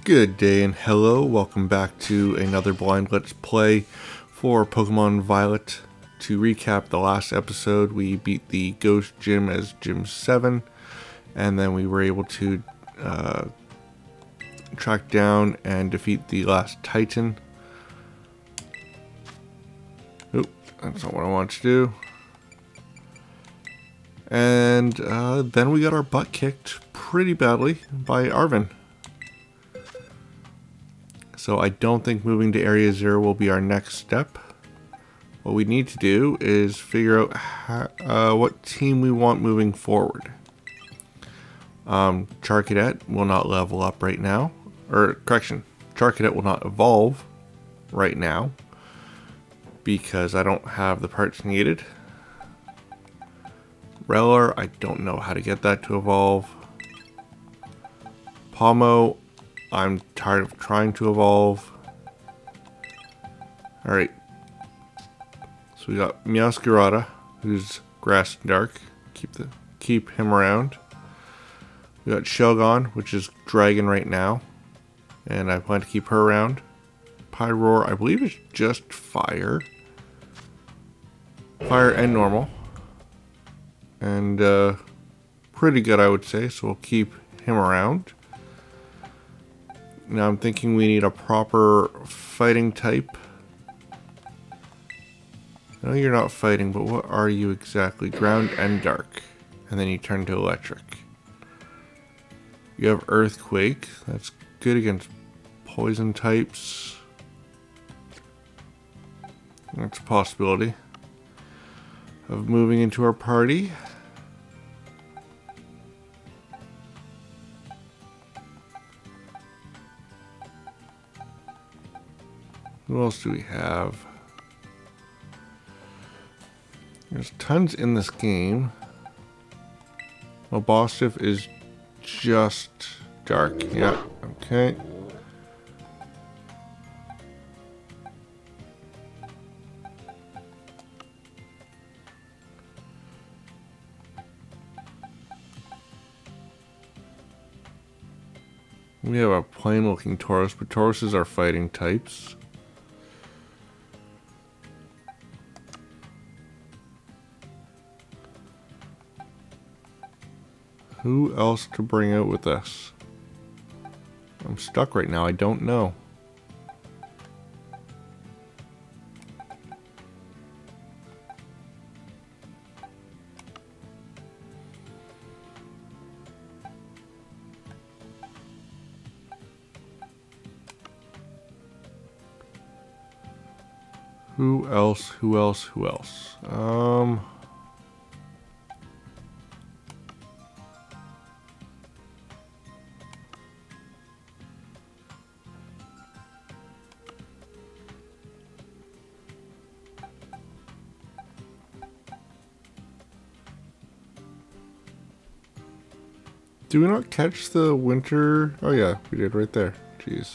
Good day and hello, welcome back to another blind let's play for Pokemon Violet. To recap the last episode, we beat the Ghost Gym as Gym 7, and then we were able to track down and defeat the last Titan. Oop, that's not what I want to do. And then we got our butt kicked pretty badly by Arven. So I don't think moving to Area 0 will be our next step. What we need to do is figure out what team we want moving forward. Charcadet will not level up right now. Or, correction, Charcadet will not evolve right now. Because I don't have the parts needed. Reller, I don't know how to get that to evolve. Palmo, I'm tired of trying to evolve. Alright. So we got Meowscarada, who's grass and dark. Keep him around. We got Shelgon, which is dragon right now. And I plan to keep her around. Pyroar, I believe is just fire. Fire and normal. And pretty good, I would say, so we'll keep him around. Now I'm thinking we need a proper fighting type. No, you're not fighting, but what are you exactly? Ground and dark. And then you turn to electric. You have Earthquake. That's good against poison types. That's a possibility of moving into our party. Who else do we have? There's tons in this game. Well, Bostiff is just dark. Yeah, okay. We have a plain looking Tauros, but Tauruses are fighting types. Who else to bring out with us? I'm stuck right now, I don't know. Who else? Do we not catch the winter? Oh yeah, we did right there. Jeez.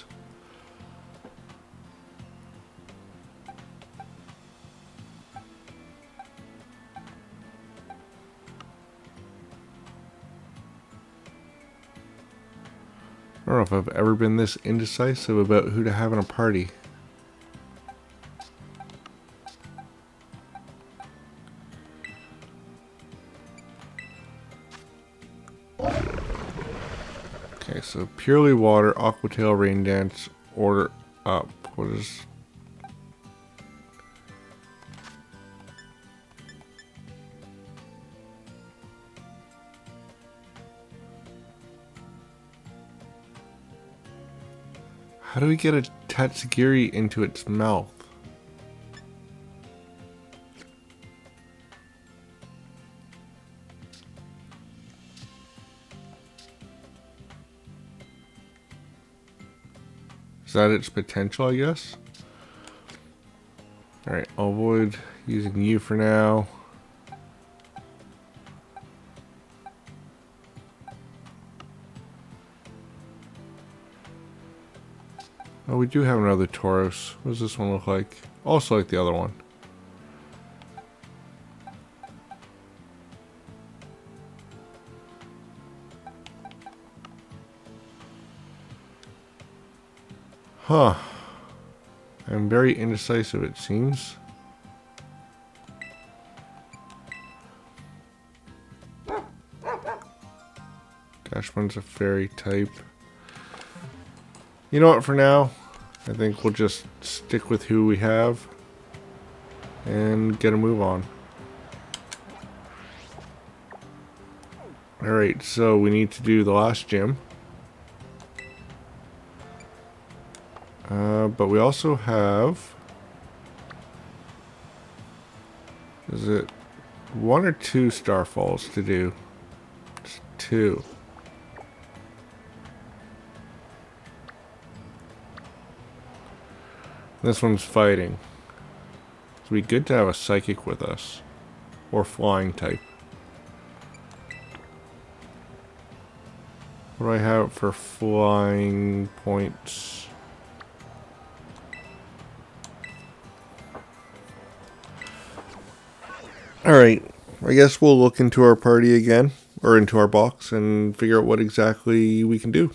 I don't know if I've ever been this indecisive about who to have in a party. Okay, so purely water, Aquatail, Rain Dance, order up. What is... How do we get a Tatsugiri into its mouth? Is that its potential, I guess? Alright, I'll avoid using you for now. Oh, we do have another Tauros. What does this one look like? Also like the other one. Huh. I'm very indecisive, it seems. Dashman's a fairy type. You know what, for now, I think we'll just stick with who we have and get a move on. Alright, so we need to do the last gym. But we also have... Is it 1 or 2 Starfalls to do? It's 2. This one's fighting. It'd be good to have a psychic with us. Or flying type. What do I have for flying points? Alright, I guess we'll look into our party again, or into our box, and figure out what exactly we can do.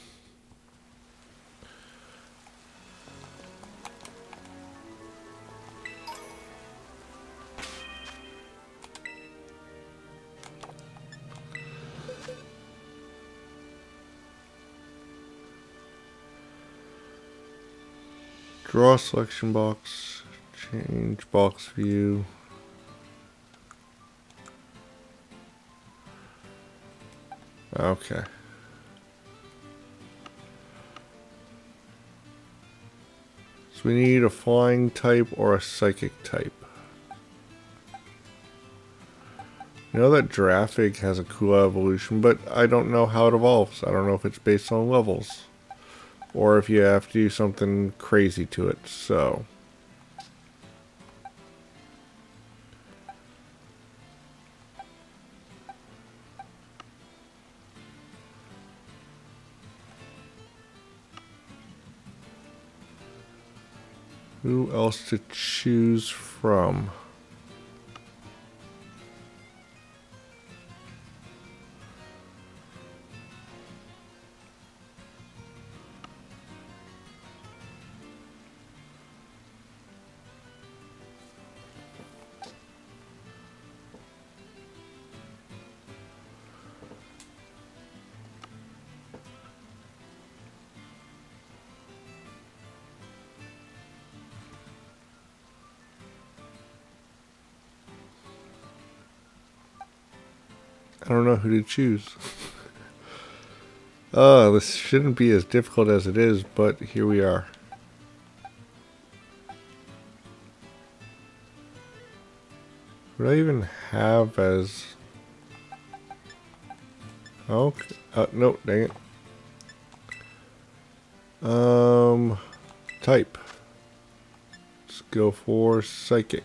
Draw selection box, change box view. Okay. So we need a flying type or a psychic type. You know that Giraffic has a cool evolution, but I don't know how it evolves. I don't know if it's based on levels. Or if you have to do something crazy to it, so... Who else to choose from? I don't know who to choose. This shouldn't be as difficult as it is, but here we are. What do I even have as... Okay. No, dang it. Type. Let's go for psychic.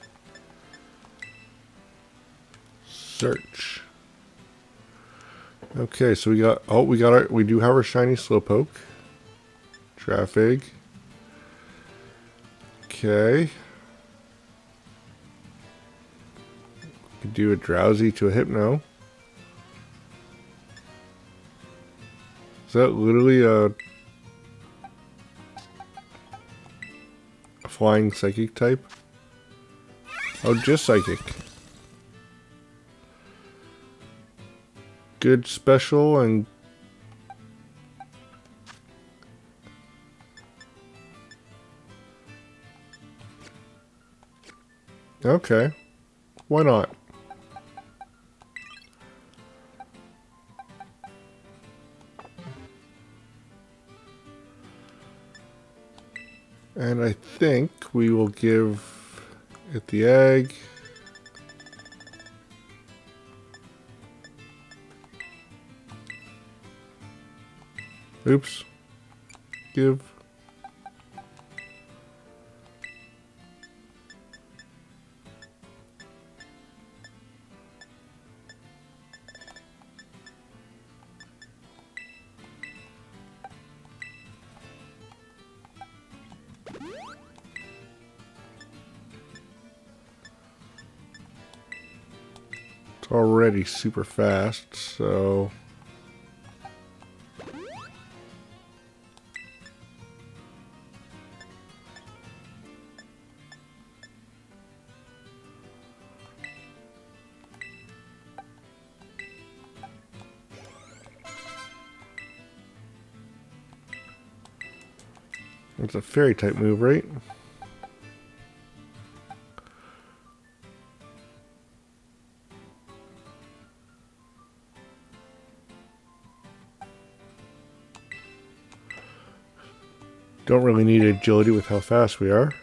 Search. Okay, so we do have our shiny Slowpoke. Traffic. Okay. We could do a Drowsy to a Hypno. Is that literally a flying psychic type? Oh, just psychic. Good special and okay, why not? And I think we will give it the egg. Oops. Give. It's already super fast, so... It's a fairy type move, right? Don't really need agility with how fast we are.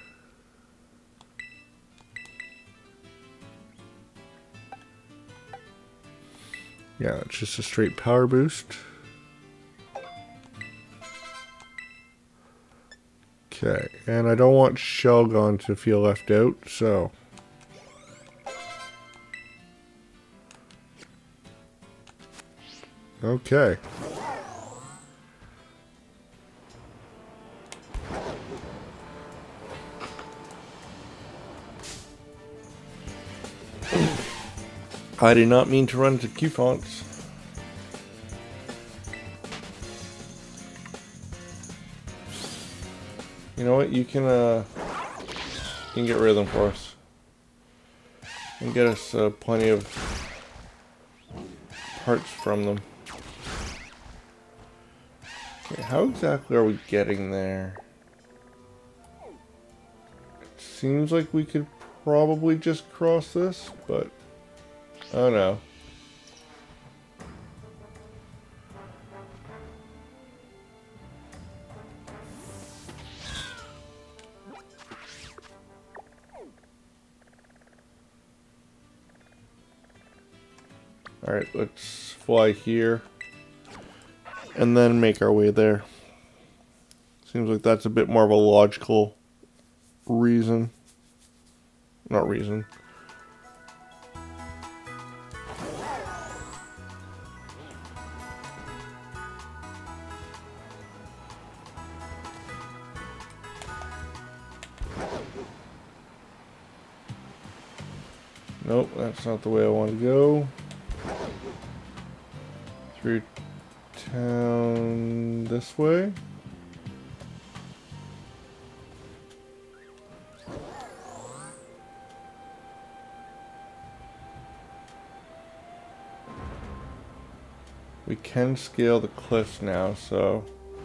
Yeah, it's just a straight power boost. Okay, and I don't want Shelgon to feel left out, so... Okay. I did not mean to run into Q-Fonts. You know what? You can get rid of them for us. And get us plenty of parts from them. Okay, how exactly are we getting there? It seems like we could probably just cross this, but I don't know. Alright, let's fly here and then make our way there. Seems like that's a bit more of a logical reason. Not reason. Nope, that's not the way I want to go. Through town this way. We can scale the cliffs now, so...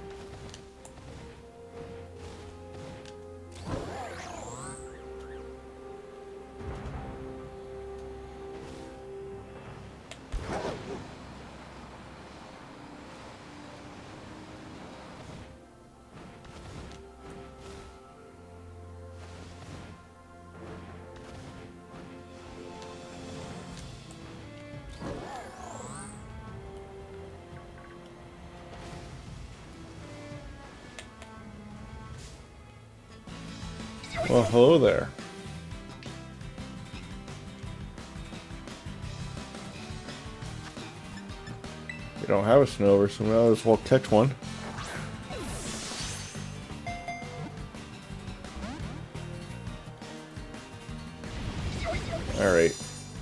Well, hello there. We don't have a Snover, so we might as well catch one. Alright.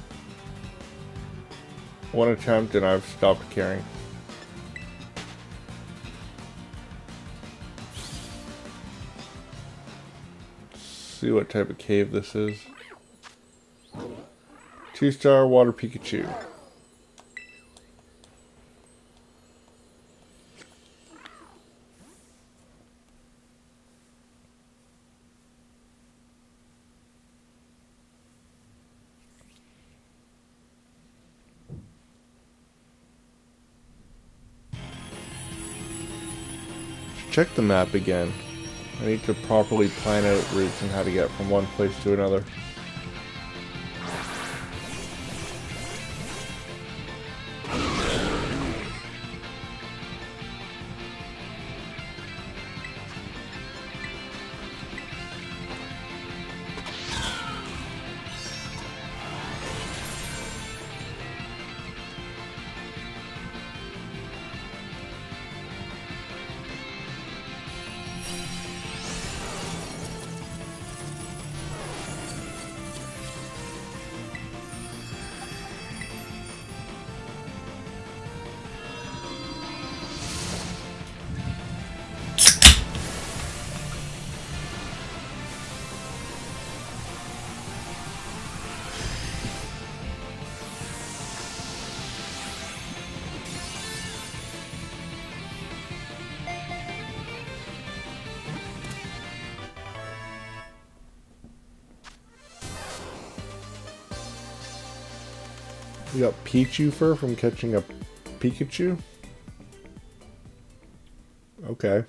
One attempt and I've stopped caring. See what type of cave this is. 2-star water Pikachu. Check the map again. I need to properly plan out routes and how to get from one place to another. We got Pichu fur from catching a Pikachu. Okay.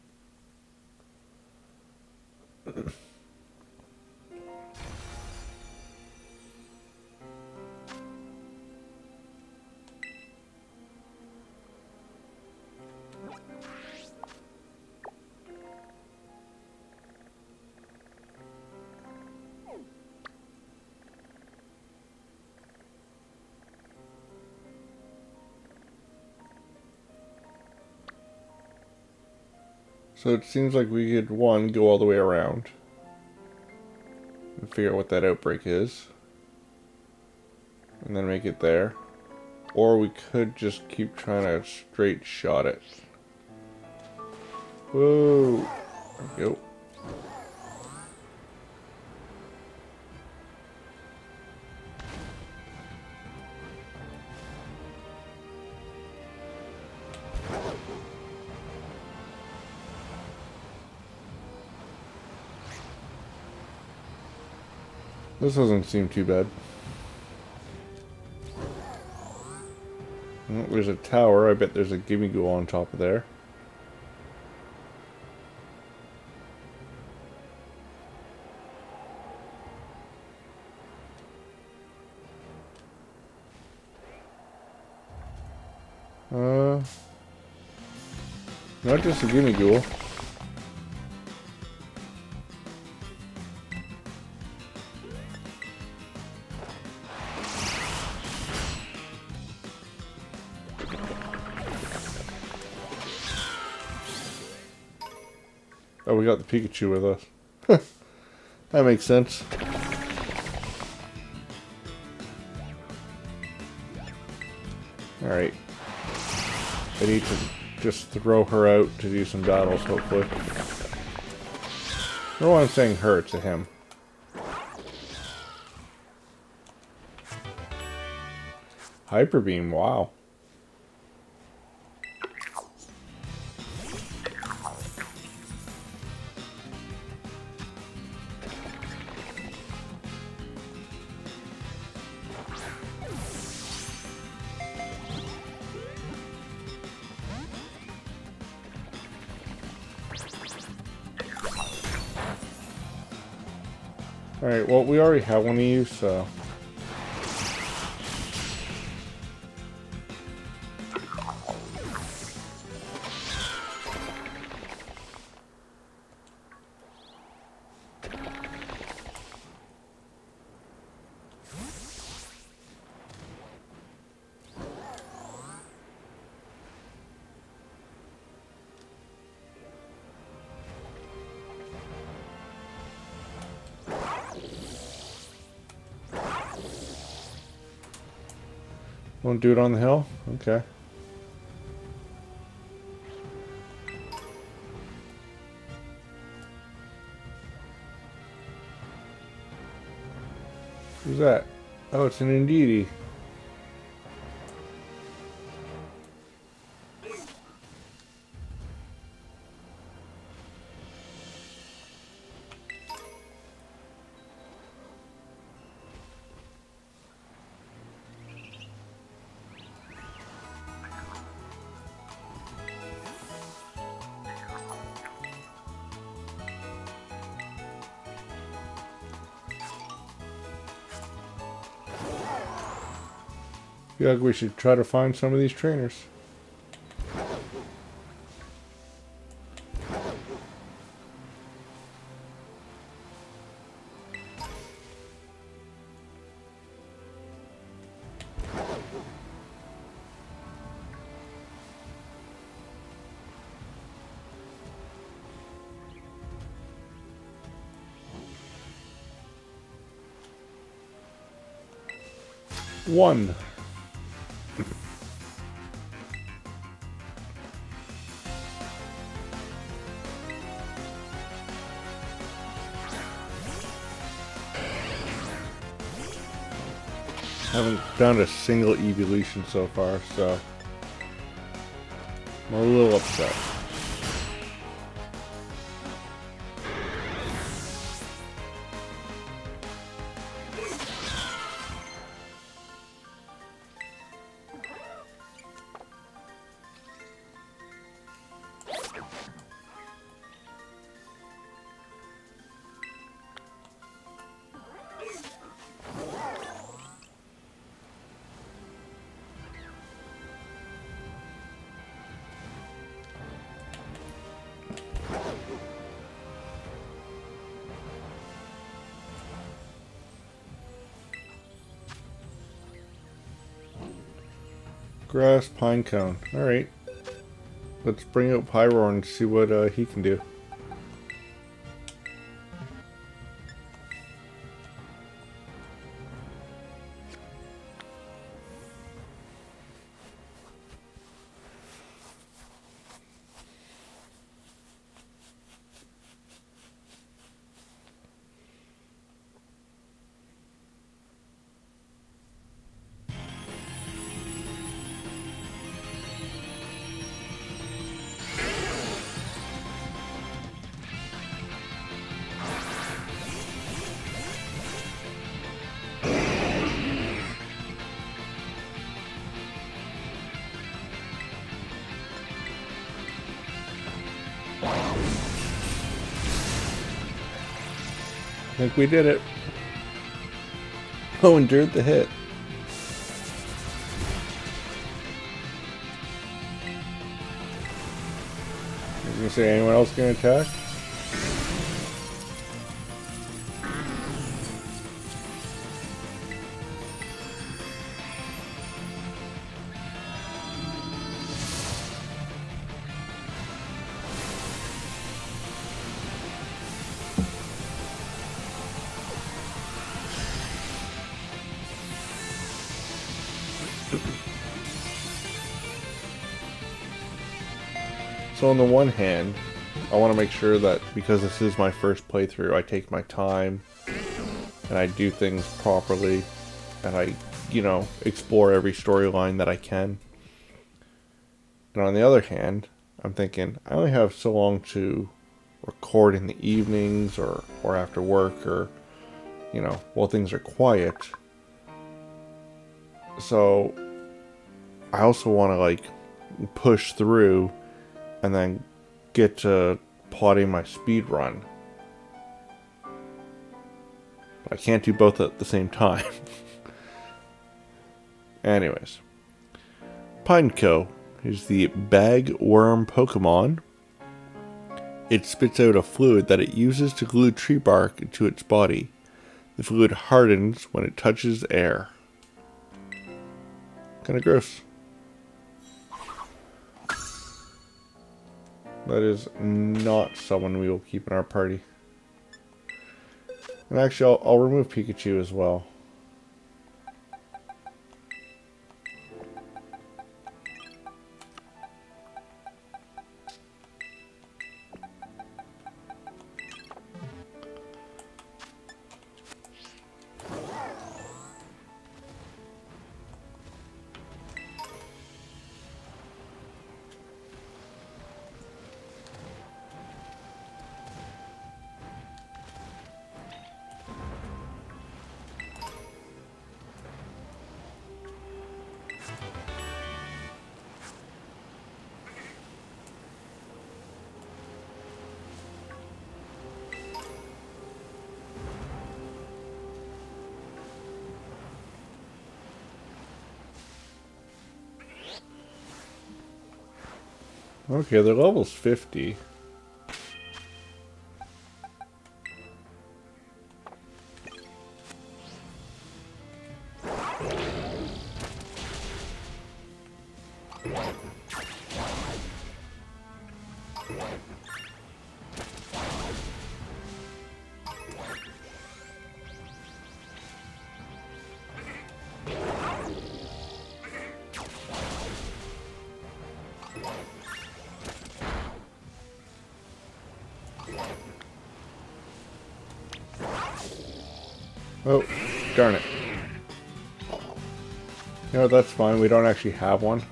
So it seems like we could, one, go all the way around and figure out what that outbreak is, and then make it there. Or we could just keep trying to straight shot it. Whoa! There we go. This doesn't seem too bad. Oh, there's a tower. I bet there's a Gimme-Ghoul on top of there. Not just a Gimme-Ghoul. Oh, we got the Pikachu with us. That makes sense. Alright. I need to just throw her out to do some battles, hopefully. No, I'm saying her, it's a him. Hyper Beam, wow. Alright, well, we already have one of you, so... Won't do it on the hill? Okay. Who's that? Oh, it's an Indeedee. I feel like we should try to find some of these trainers. One. Haven't found a single Eeveelution so far, so I'm a little upset. Grass Pinecone. Alright. Let's bring out Pyro and see what he can do. I think we did it. Oh, endured the hit. I was gonna say, anyone else gonna attack? So on the one hand, I want to make sure that because this is my first playthrough, I take my time and I do things properly and I, you know, explore every storyline that I can. And on the other hand, I'm thinking I only have so long to record in the evenings or after work or, you know, while things are quiet. So I also want to like push through and then get to plotting my speed run. But I can't do both at the same time. Anyways. Pineco is the bagworm Pokemon. It spits out a fluid that it uses to glue tree bark into its body. The fluid hardens when it touches air. Kinda gross. That is not someone we will keep in our party. And actually, I'll remove Pikachu as well. Okay, their level's 50. Oh, darn it. You know, that's fine. We don't actually have one.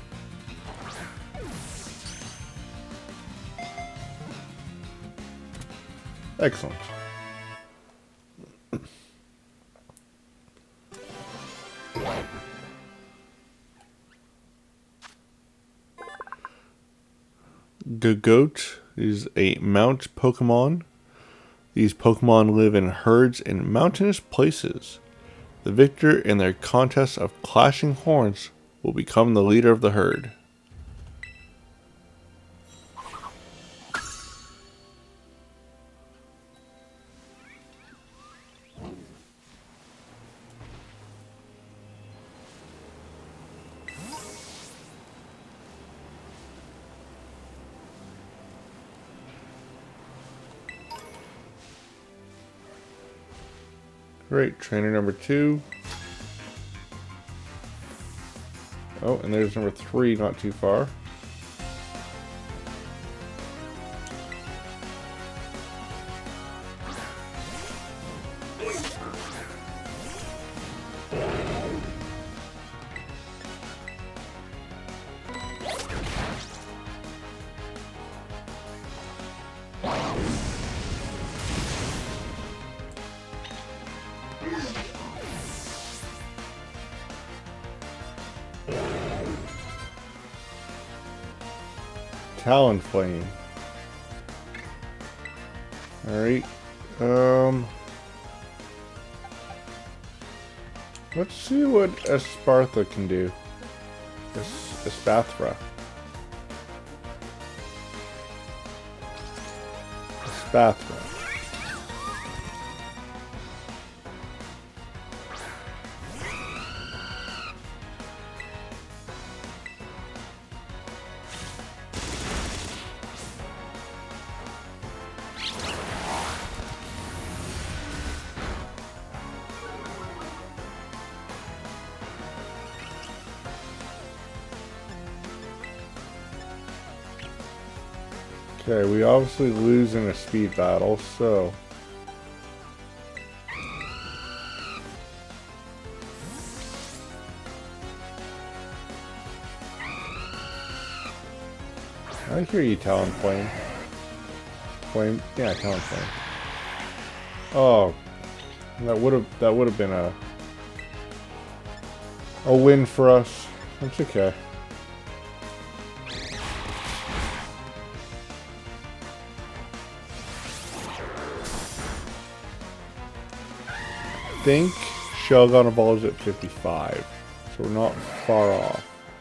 Excellent. Goat is a mount Pokemon. These Pokemon live in herds in mountainous places. The victor in their contest of clashing horns will become the leader of the herd. Great, trainer number 2. Oh, and there's number 3 not too far. Talonflame. Alright. Let's see what Espartha can do. Espathra. Espathra. Okay, we obviously lose in a speed battle, so... I hear you, Talonflame. Flame, yeah, Talonflame. Oh, that would have been a win for us. That's okay. I think Shelgon evolves at 55, so we're not far off.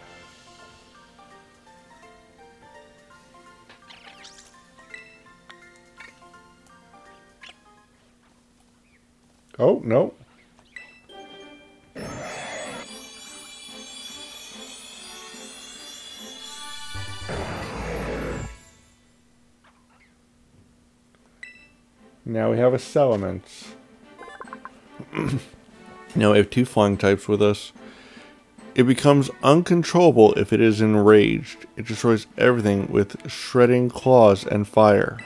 Oh, no. Now we have a Salamence. Now we have 2 flying types with us. It becomes uncontrollable if it is enraged. It destroys everything with shredding claws and fire.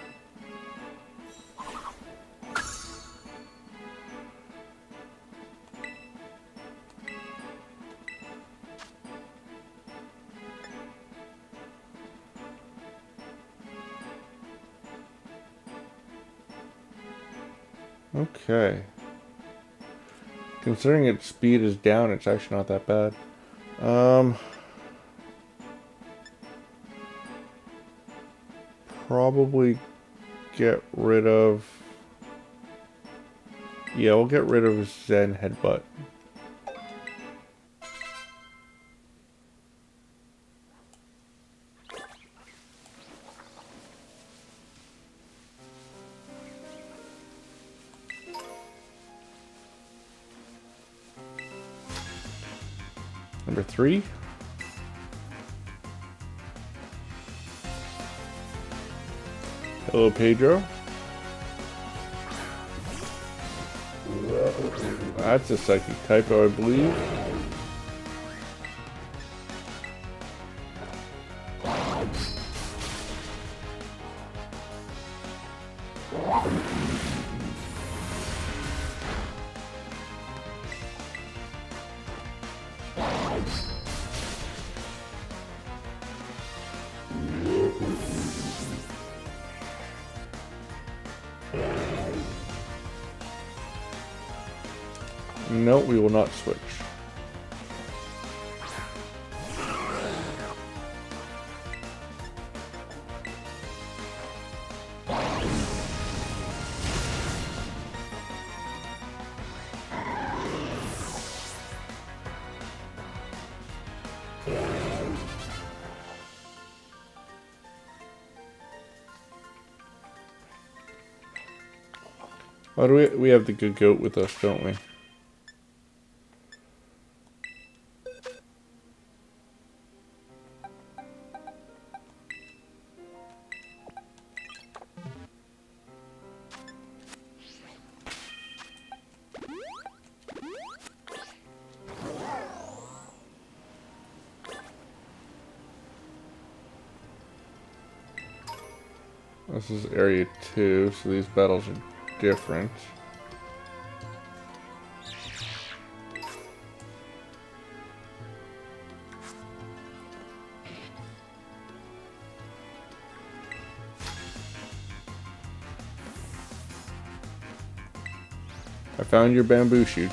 Okay. Considering its speed is down, it's actually not that bad. Probably get rid of... Yeah, we'll get rid of Zen Headbutt. Number 3. Hello, Pedro. That's a psychic typo, I believe. No, we will not switch. Why do we have the good goat with us, don't we? This is area 2, so these battles are different. I found your bamboo shoot.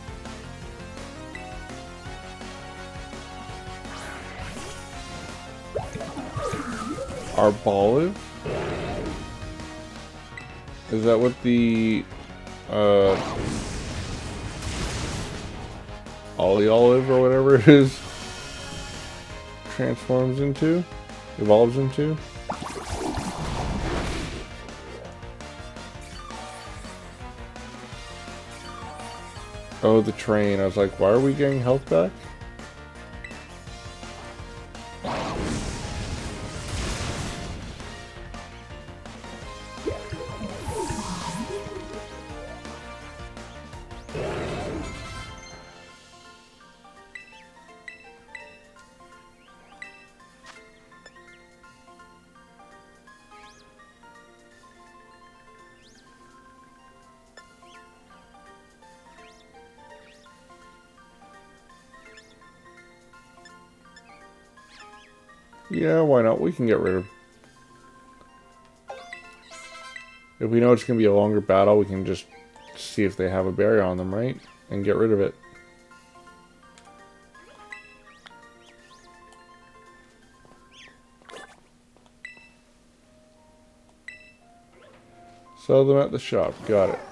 Arbolive? Is that what the Ollie Olive or whatever it is transforms into? Evolves into? Oh, the train. I was like, why are we getting health back? Yeah, why not? We can get rid of... If we know it's going to be a longer battle, we can just see if they have a barrier on them, right? And get rid of it. Sell them at the shop. Got it.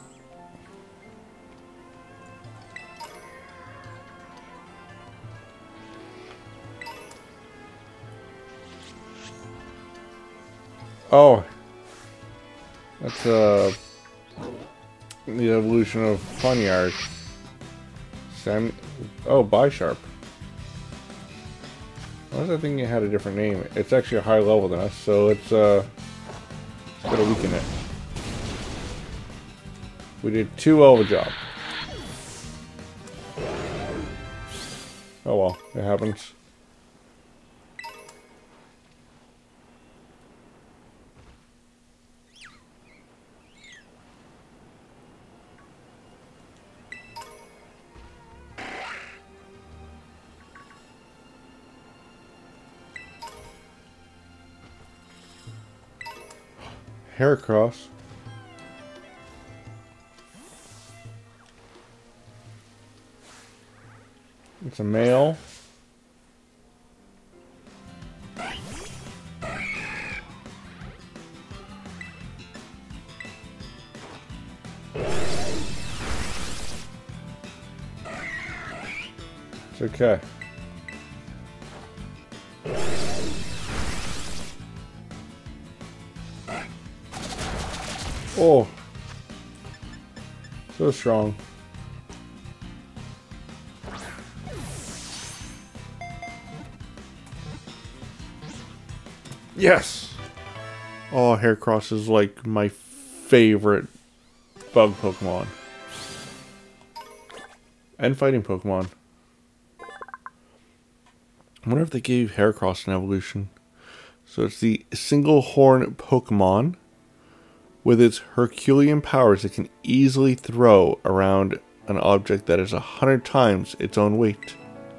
Oh, that's the evolution of Ponyard. Oh, Bisharp. Why was I thinking it had a different name? It's actually a higher level than us, so it's gotta weaken it. We did too well of a job. Oh well, it happens. Heracross. It's a male. It's okay. Oh, so strong. Yes! Oh, Heracross is like my favorite bug Pokemon. And fighting Pokemon. I wonder if they gave Heracross an evolution. So it's the single horn Pokemon. With its Herculean powers, it can easily throw around an object that is 100 times its own weight.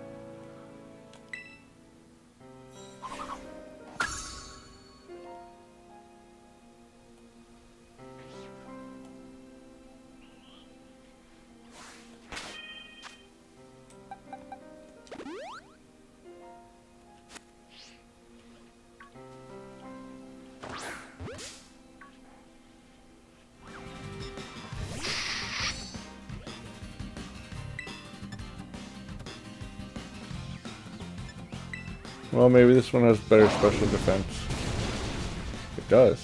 Well, maybe this one has better special defense. It does.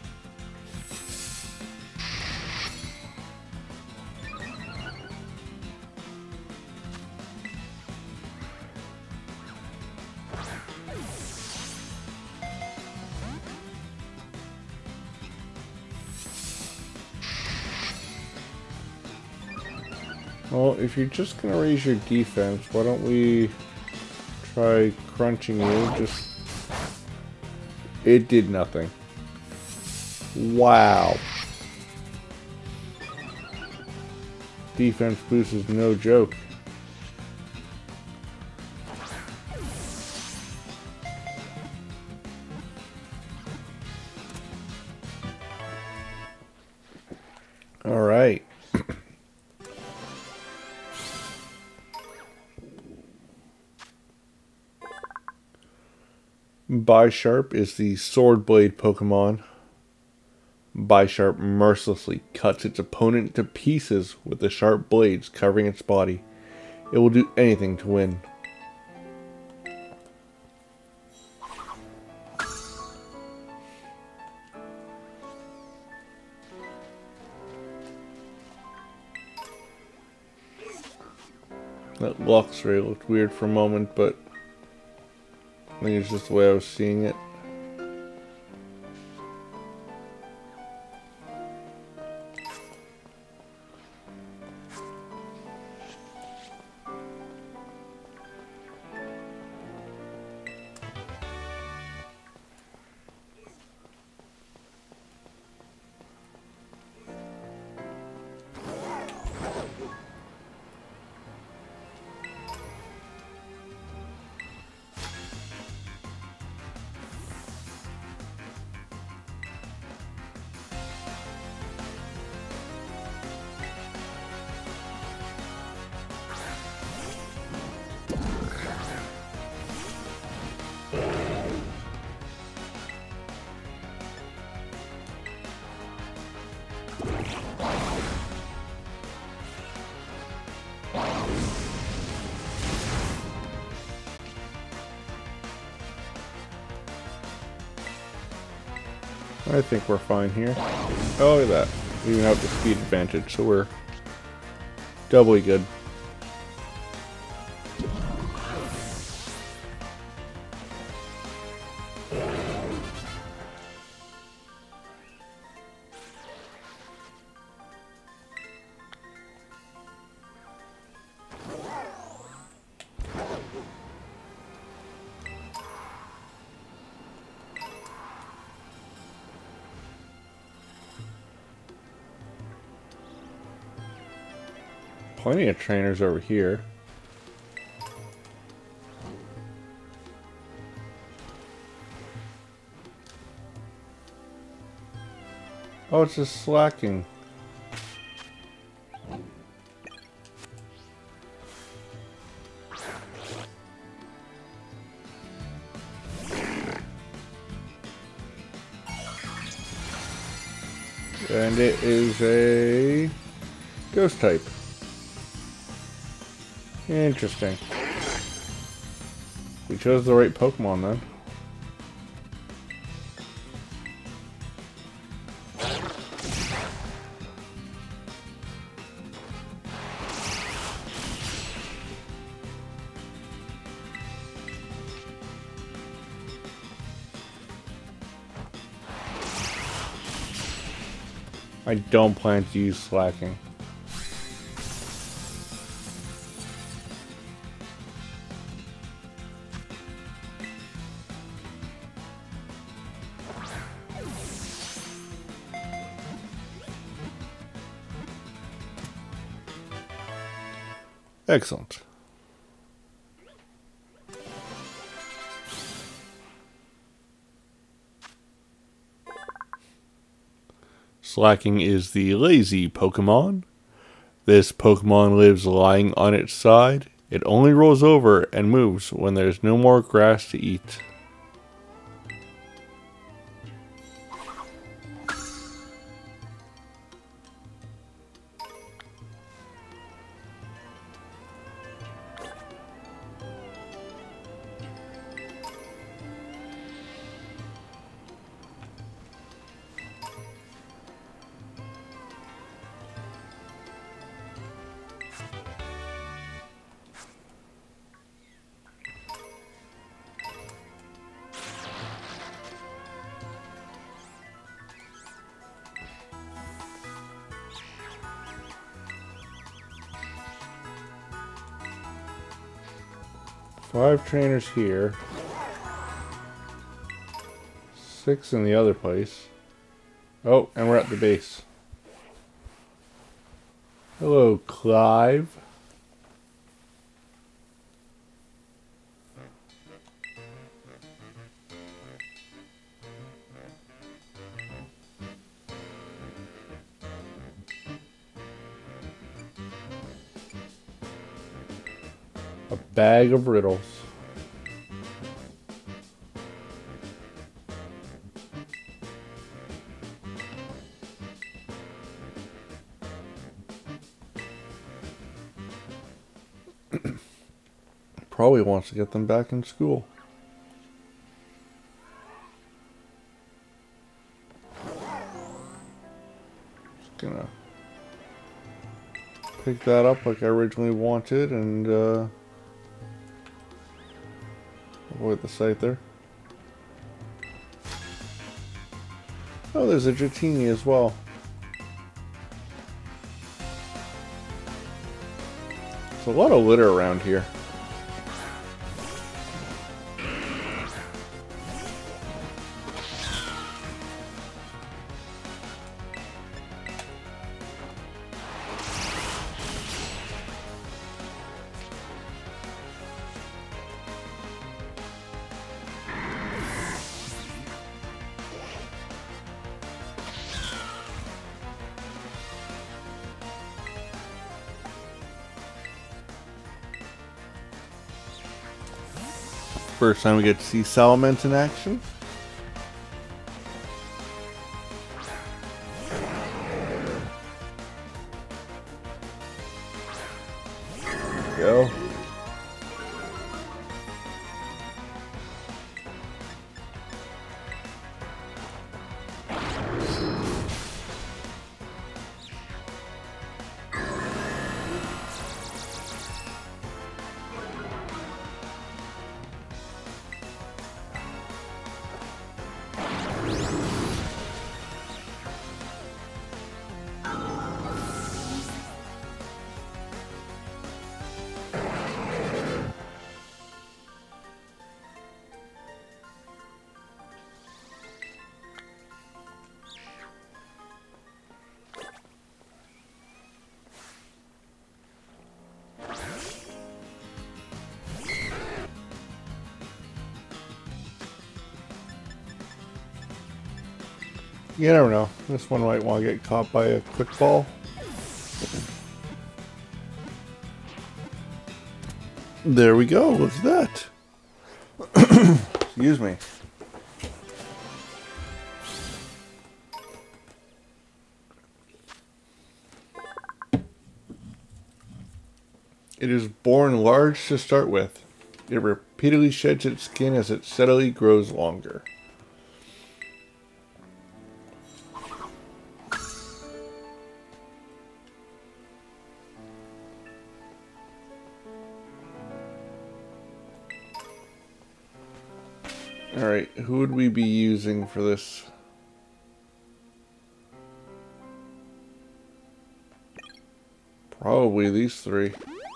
Well, if you're just gonna raise your defense, why don't we try crunching you? Just... It did nothing. Wow. Defense boost is no joke. All right. Bisharp is the sword blade Pokemon. Bisharp mercilessly cuts its opponent to pieces with the sharp blades covering its body. It will do anything to win. That Luxray looked weird for a moment, but I think it's just the way I was seeing it. I think we're fine here. Oh, look at that. We even have the speed advantage, so we're doubly good. Plenty of trainers over here. Oh, it's just slacking. And it is a ghost type. Interesting. We chose the right Pokemon then. I don't plan to use slacking. Excellent. Slacking is the lazy Pokemon. This Pokemon lives lying on its side. It only rolls over and moves when there's no more grass to eat. Five trainers here. 6 in the other place. Oh, and we're at the base. Hello, Clive. A bag of riddles. Probably wants to get them back in school. Just gonna pick that up like I originally wanted and avoid the Scyther. Oh, there's a Dratini as well. There's a lot of litter around here. First time we get to see Salamence in action. There we go. You never know. This one might want to get caught by a quick ball. There we go. Look at that. Excuse me. It is born large to start with. It repeatedly sheds its skin as it steadily grows longer. Alright, who would we be using for this? Probably these three.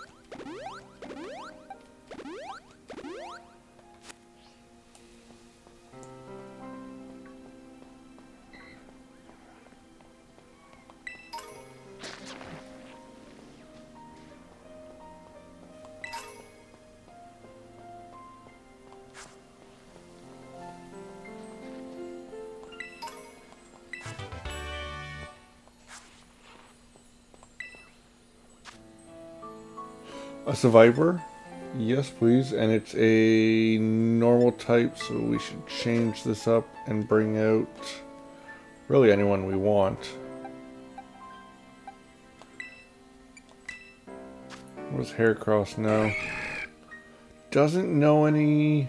A survivor? Yes, please. And it's a normal type, so we should change this up and bring out really anyone we want. What does Heracross know? Doesn't know any...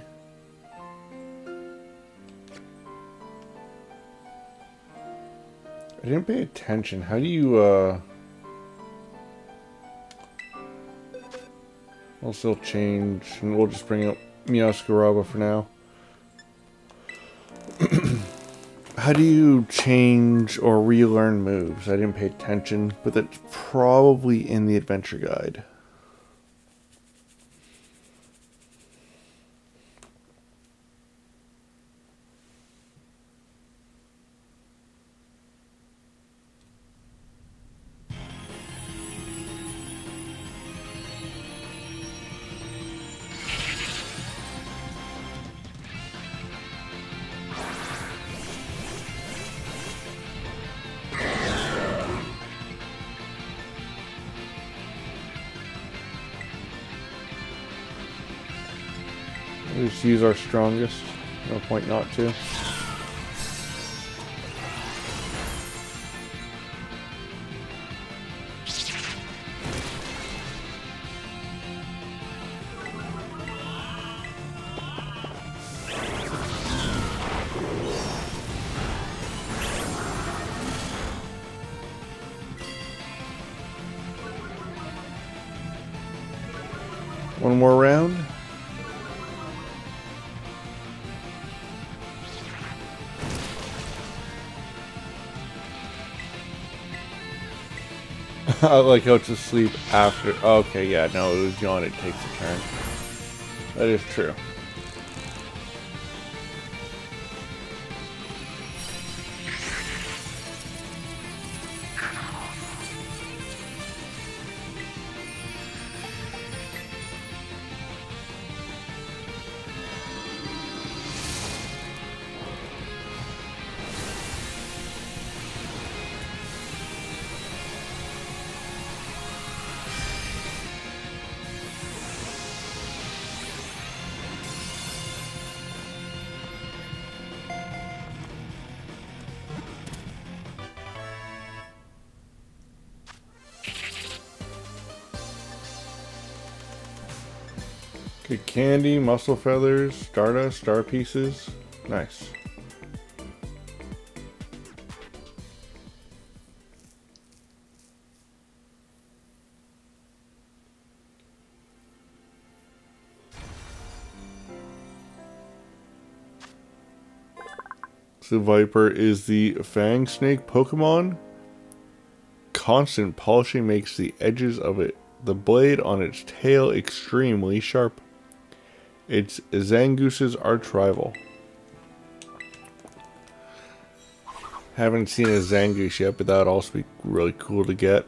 I didn't pay attention. How do you, We'll still change, and we'll just bring up Meowscarada for now. How do you change or relearn moves? I didn't pay attention, but that's probably in the adventure guide. Just use our strongest. No point not to. One more round. I like how it's asleep after. Okay, yeah, no, it was yawn. It takes a turn. That is true. Good candy, muscle feathers, stardust, star pieces. Nice. So Viper is the Fang Snake Pokemon. Constant polishing makes the edges of the blade on its tail extremely sharp. It's Zangoose's arch rival. Haven't seen a Zangoose yet, but that would also be really cool to get.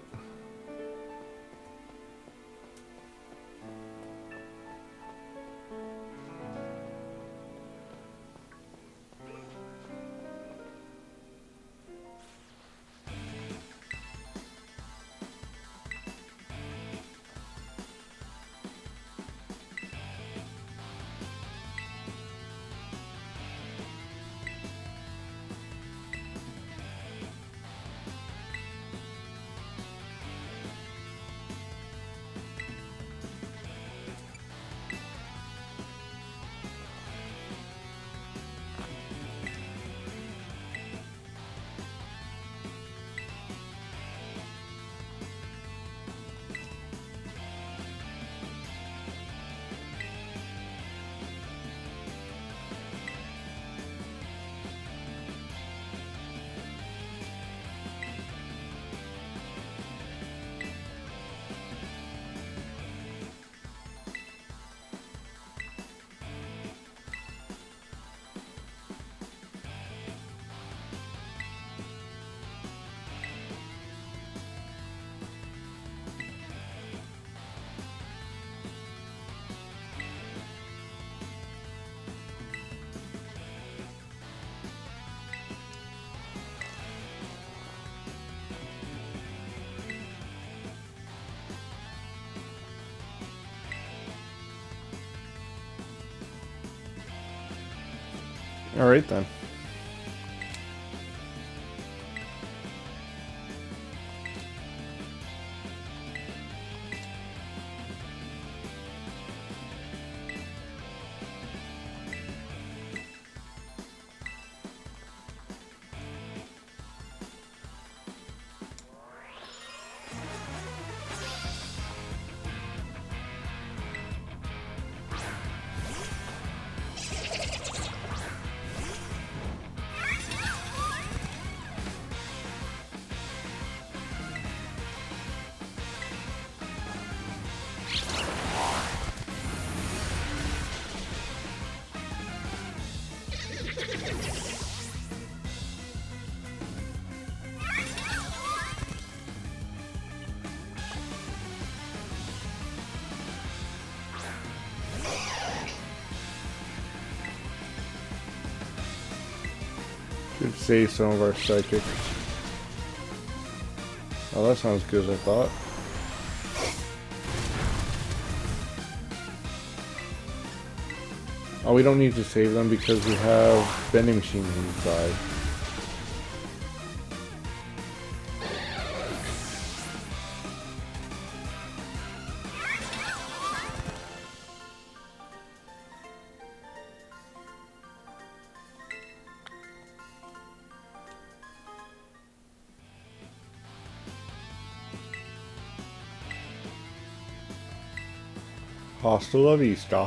Alright then. Should save some of our psychics. Oh, that sounds good as I thought. Oh, we don't need to save them because we have vending machines inside. Hasta la vista.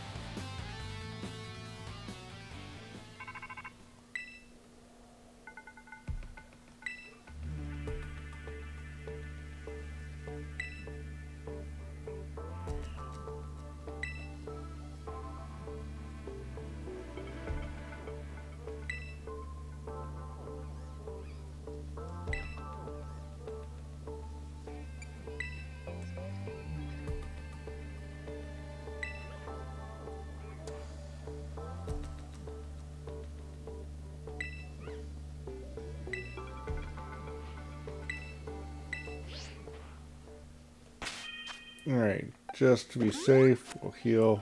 Alright, just to be safe, we'll heal.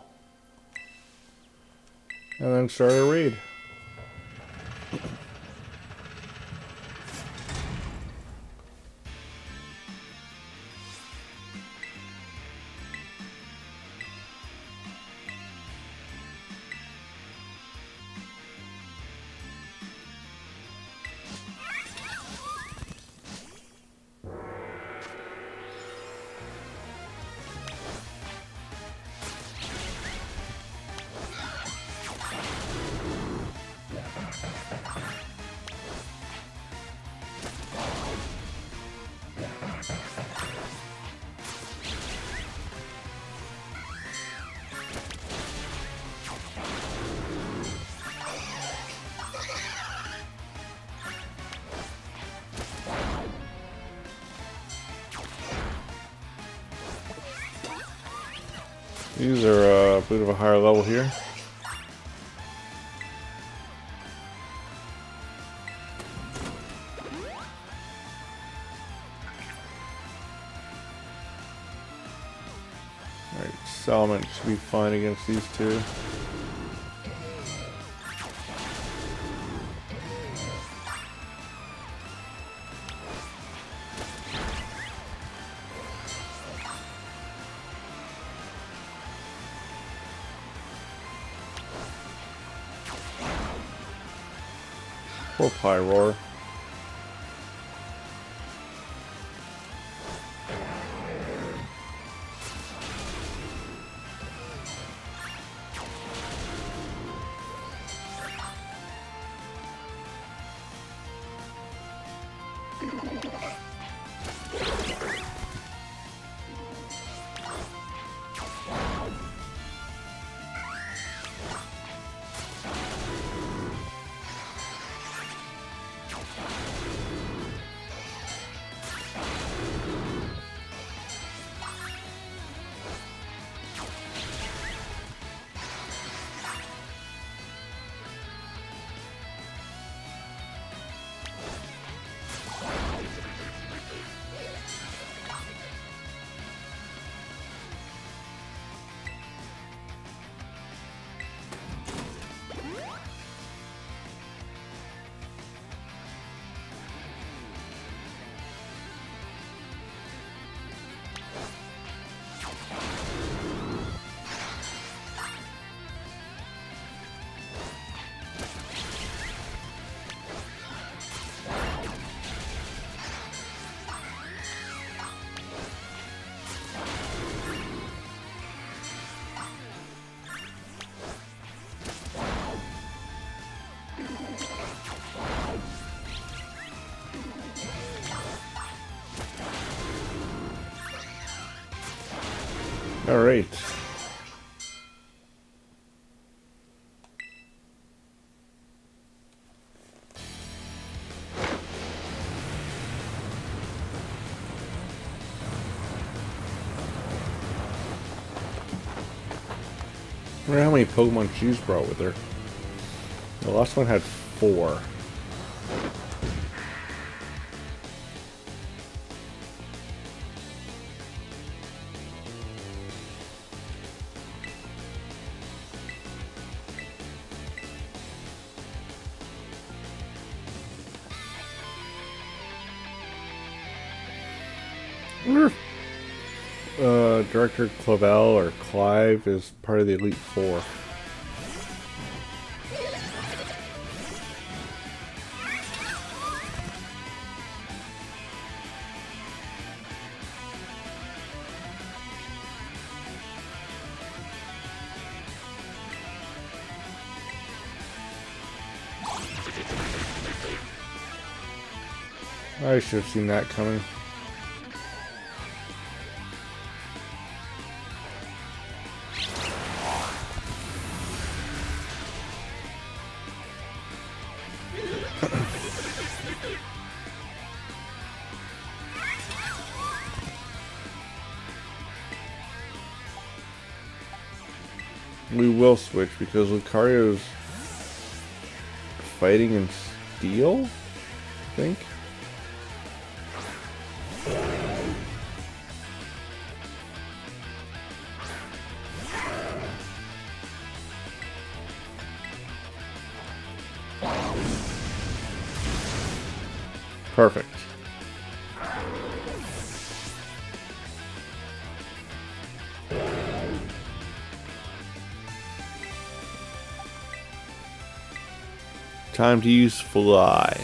And then start a raid. These are a bit of a higher level here. Alright, Salmon should be fine against these two. Poor Pyroar. All right. I wonder how many Pokemon she's brought with her. The last one had 4. I wonder if Director Clavel or Clive is part of the Elite Four. I should have seen that coming. We will switch because Lucario's fighting in steel, I think. Perfect. Time to use Fly.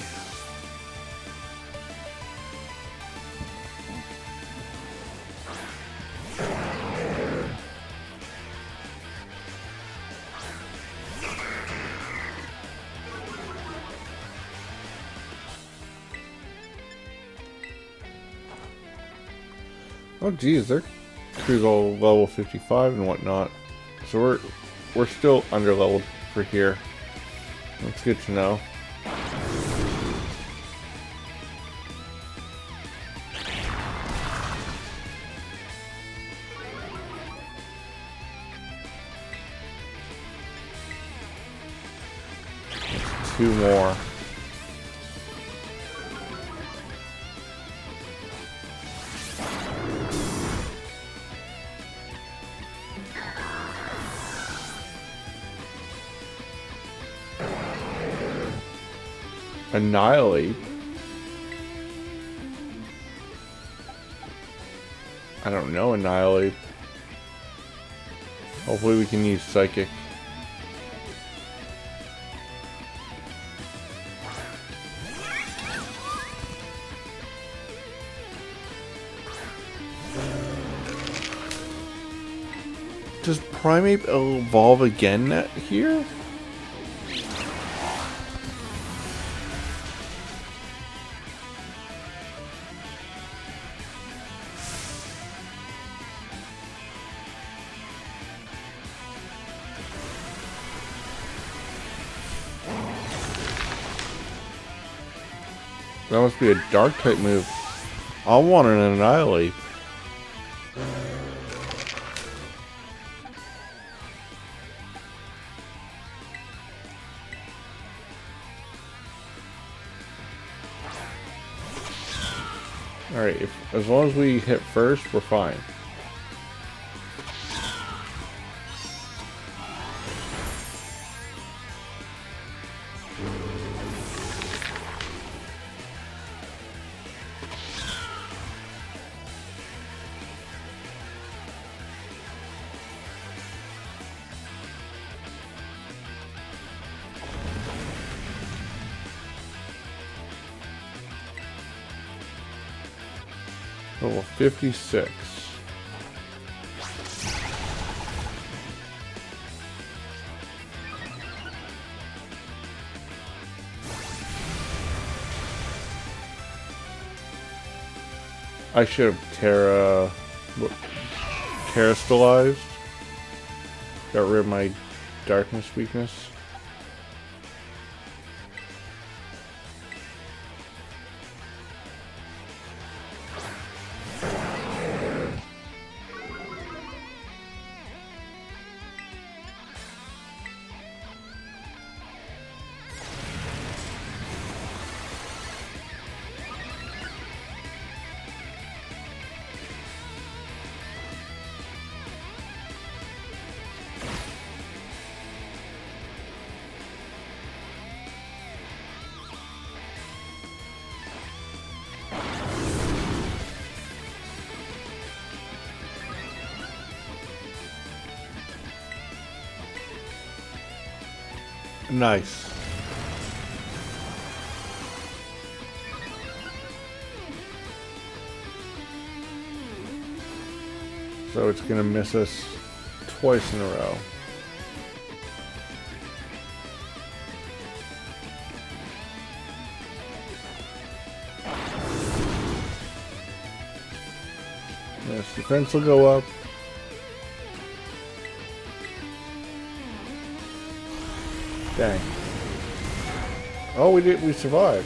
Oh geez, their crew's all level 55 and whatnot. So we're still underleveled for here. That's good to know. Two more. Annihilate. I don't know, Annihilate. Hopefully we can use Psychic. Does Primeape evolve again here? That must be a dark type move. I want an Annihilate. Alright, as long as we hit first, we're fine. Level 56. I should have Terastallized. Got rid of my darkness weakness. Nice. So it's gonna miss us twice in a row. Yes, defense will go up. Dang. Oh, we survived.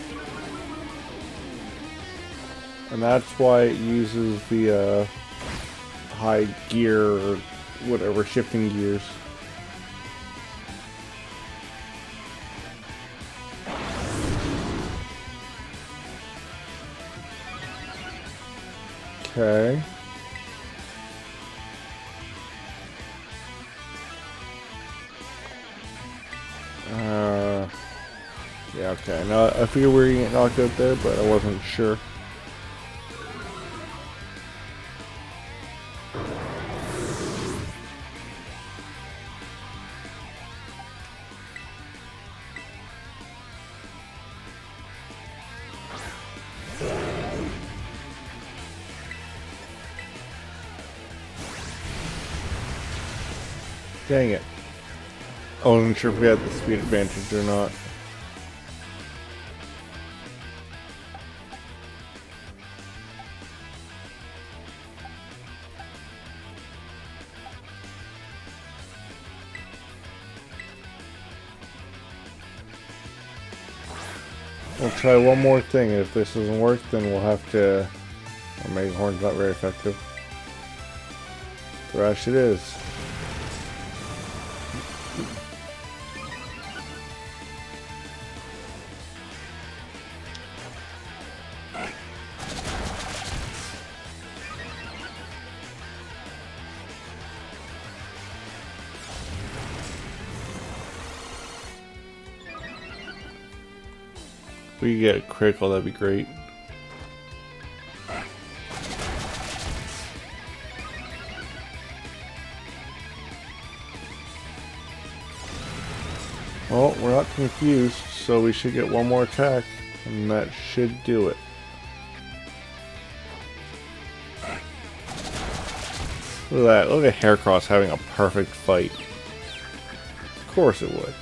And that's why it uses the high gear or whatever, shifting gears. Okay. Yeah, okay. Now I figured we were gonna get knocked out there, but I wasn't sure. Dang it. I wasn't sure if we had the speed advantage or not. We'll try one more thing. If this doesn't work, then we'll have to... Or Mega Horn's not very effective. Thrash it is. If we could get a critical, that'd be great. Well, we're not confused, so we should get one more attack, and that should do it. Look at that. Look at Heracross having a perfect fight. Of course it would.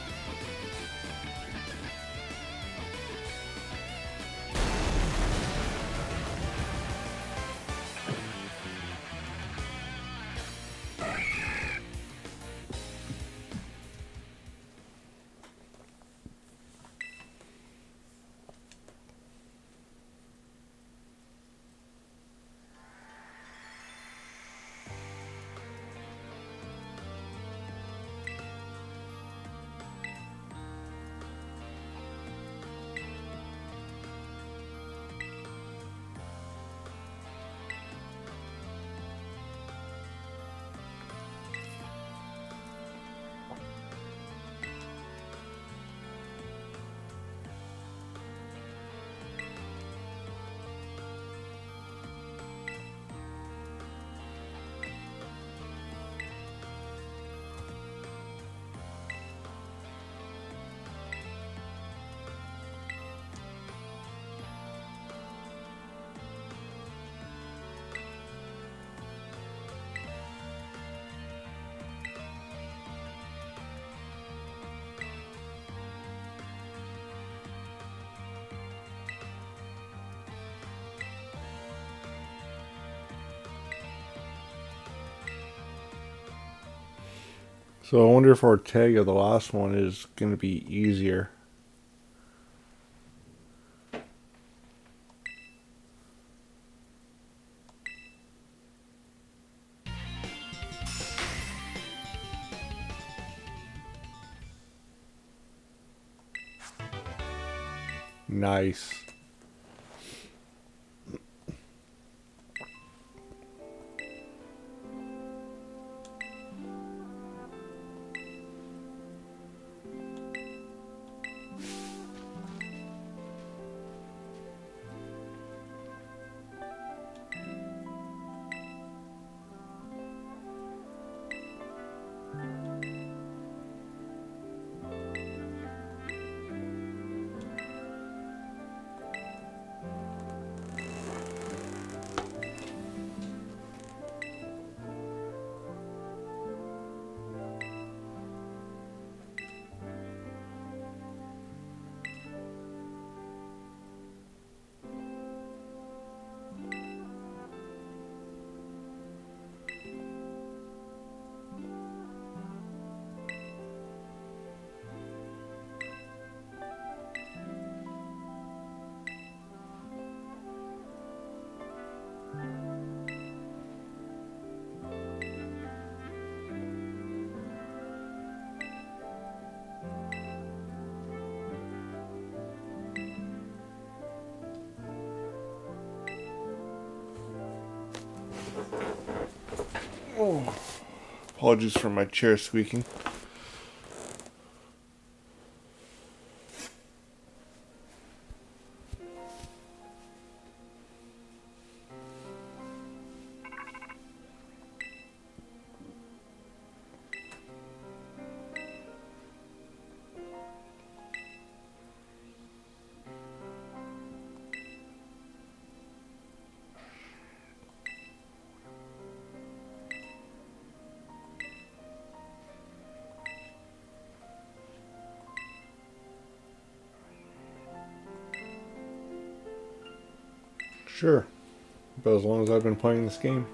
So I wonder if Ortega, the last one, is going to be easier. Nice. Oh, apologies for my chair squeaking. Sure, but as long as I've been playing this game.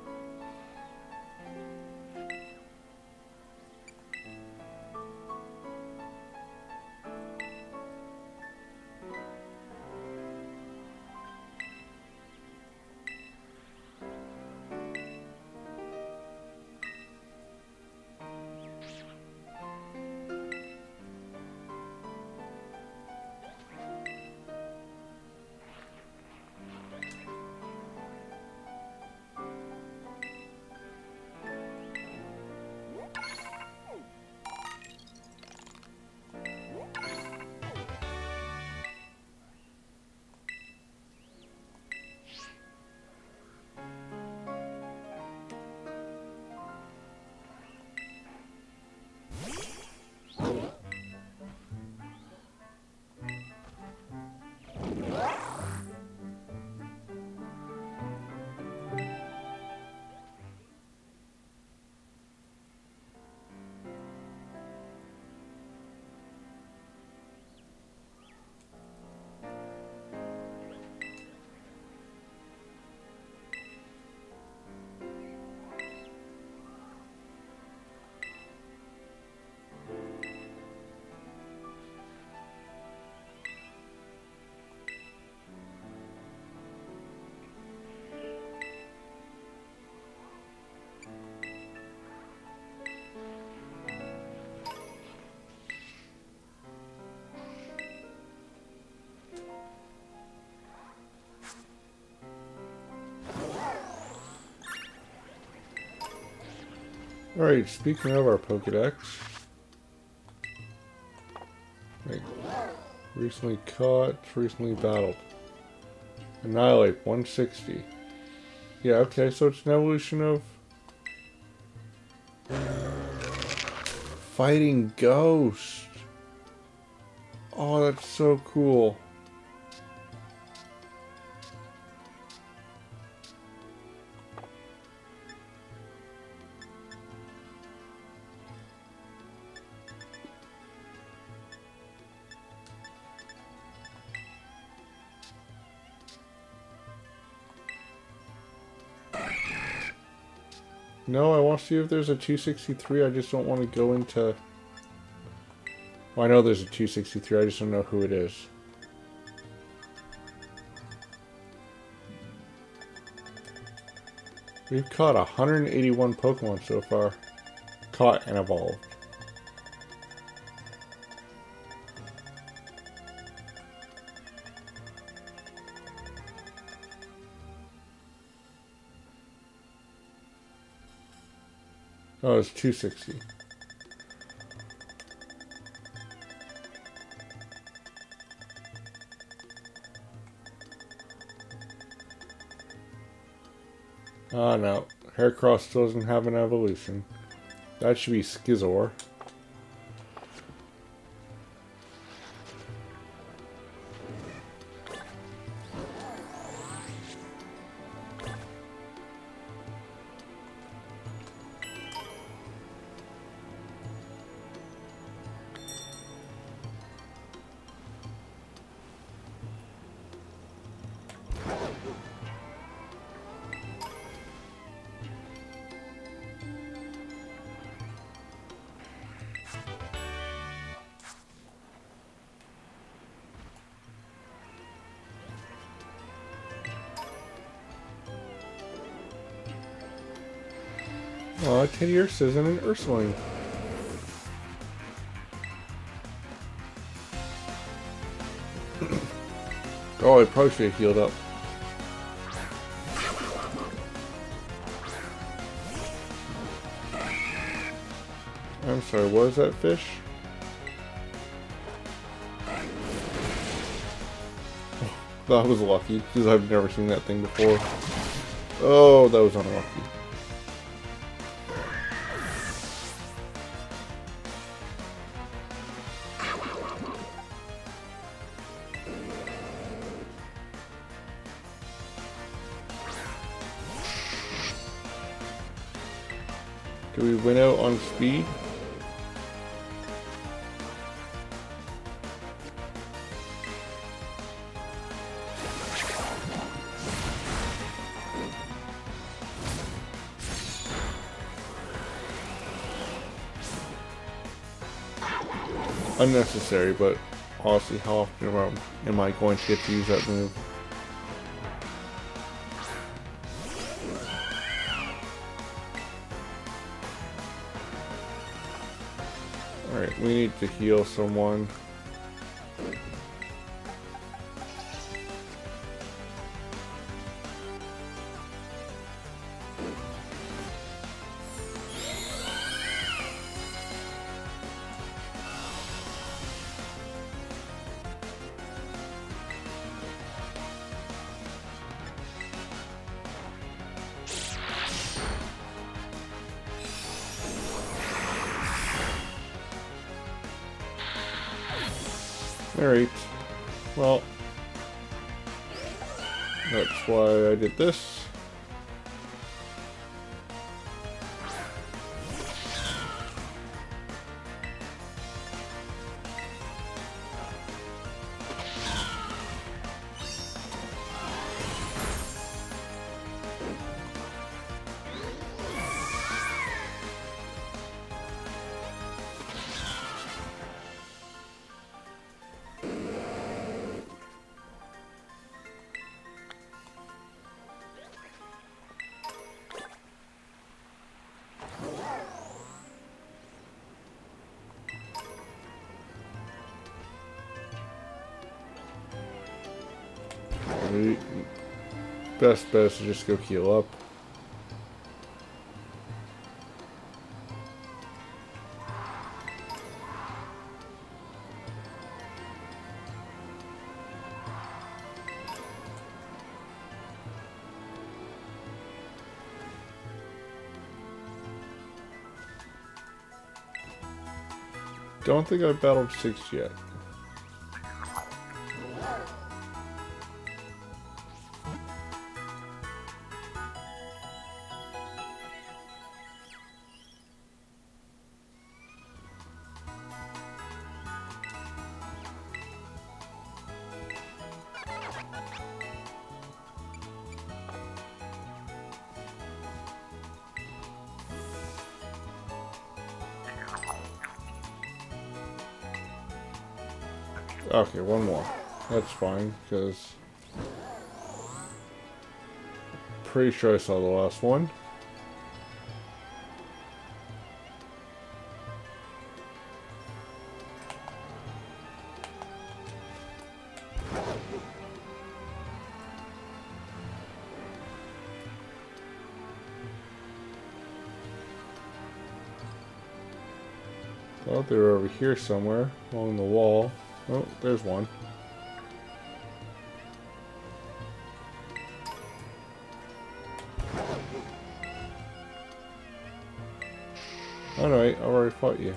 Alright, speaking of our Pokedex, like, recently caught, recently battled. Annihilate, 160. Yeah, okay, so it's an evolution of fighting Ghost. Oh, that's so cool. No, I want to see if there's a 263. I just don't want to go into... Well, I know there's a 263. I just don't know who it is. We've caught 181 Pokemon so far. Caught and evolved. Oh, it's 260. Oh no, Heracross still doesn't have an evolution. That should be Skizor. Aw, Teddiursa isn't an Ursuline. Oh, I probably should have healed up. I'm sorry, what is that fish? That was lucky, because I've never seen that thing before. Oh, that was unlucky. Do we win out on speed? Unnecessary, but honestly, how often am I going to get to use that move? Alright, we need to heal someone. Alright, well, that's why I did this. Best bet is to just go heal up. Don't think I've battled 6 yet. Okay, one more. That's fine, because pretty sure I saw the last one. Well, they're over here somewhere along the wall. Oh, there's one. Alright, I already fought you.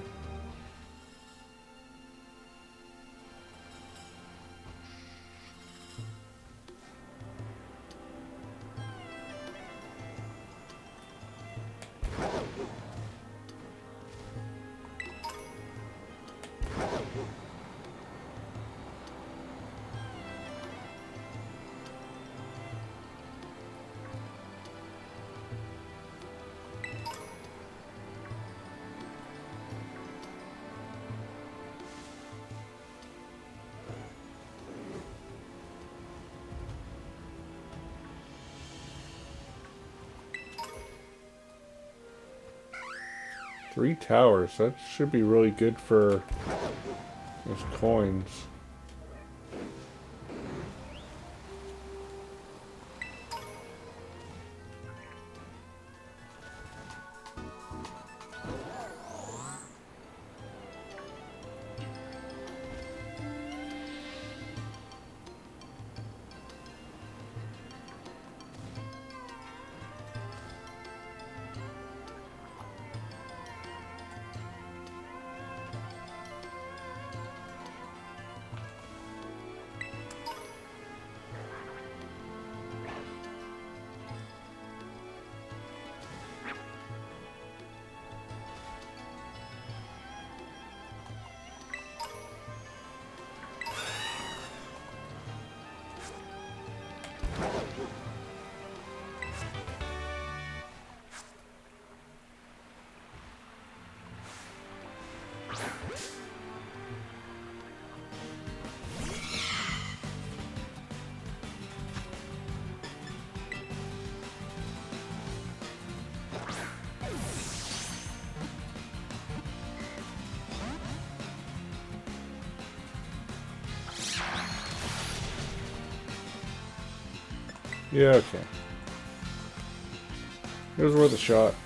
Three towers, that should be really good for those coins. Yeah, okay. It was worth a shot.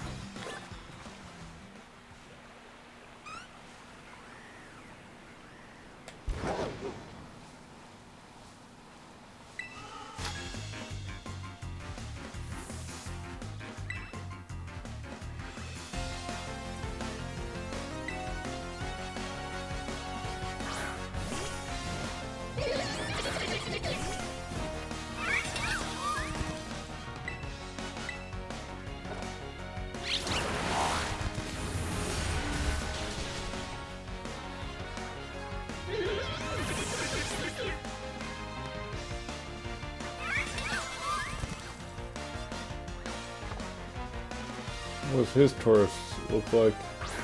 What does his Taurus look like?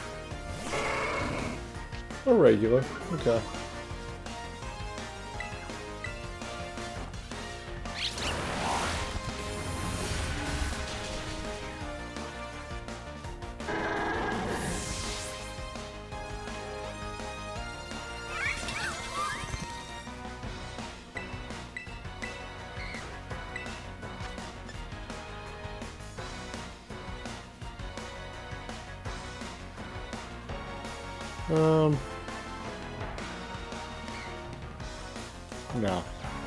A regular. Okay. No.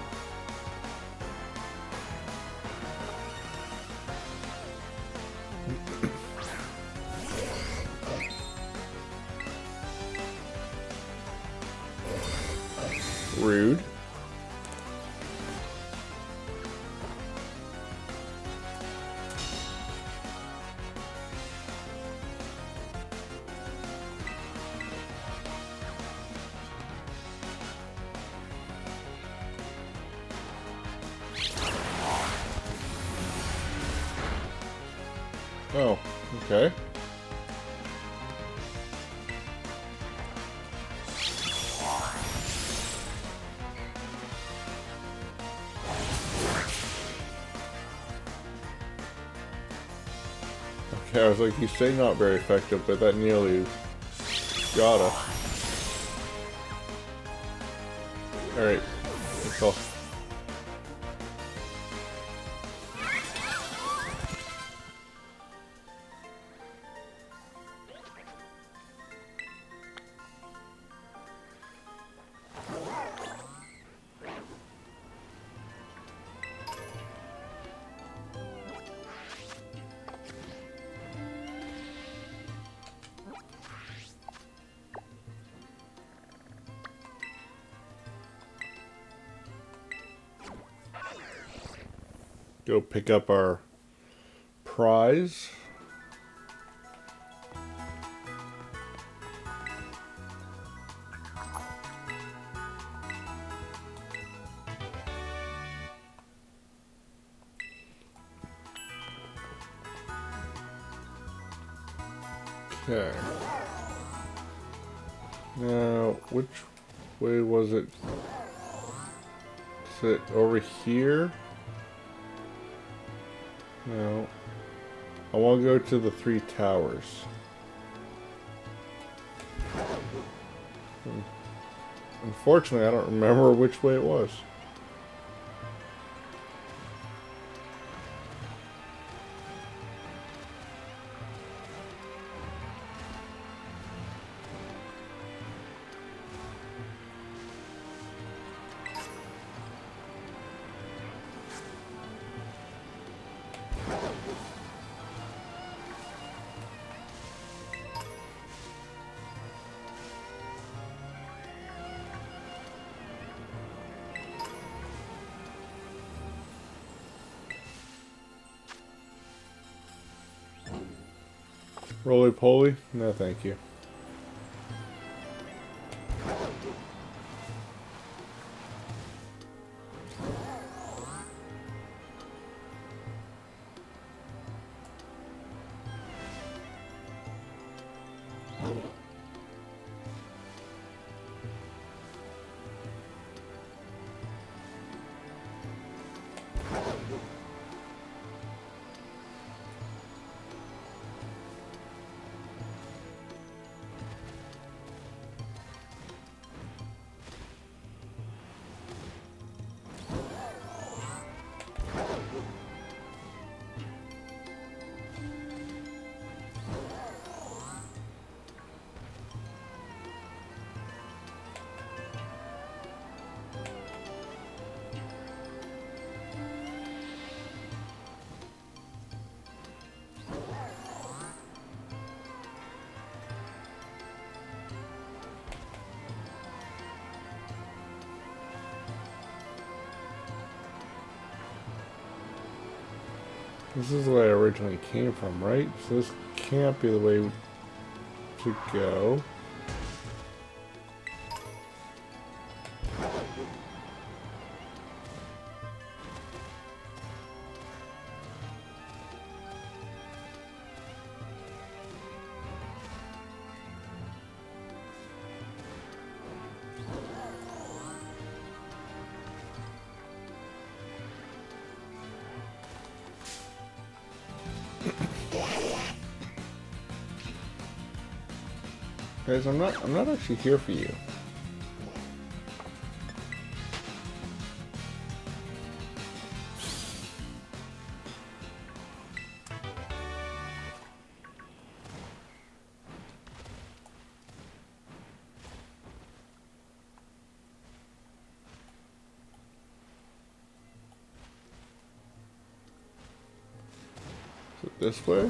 Rude. Oh, okay. Okay, I was like, you say not very effective, but that nearly gotta. Alright, that's all. Go pick up our prize. Okay. Now, which way was it? Is it over here? No. I want to go to the 3 towers. Unfortunately, I don't remember which way it was. Roly-poly? No, thank you. This is the way I originally came from, right? So this can't be the way to go. Guys, I'm not actually here for you. Is it this way?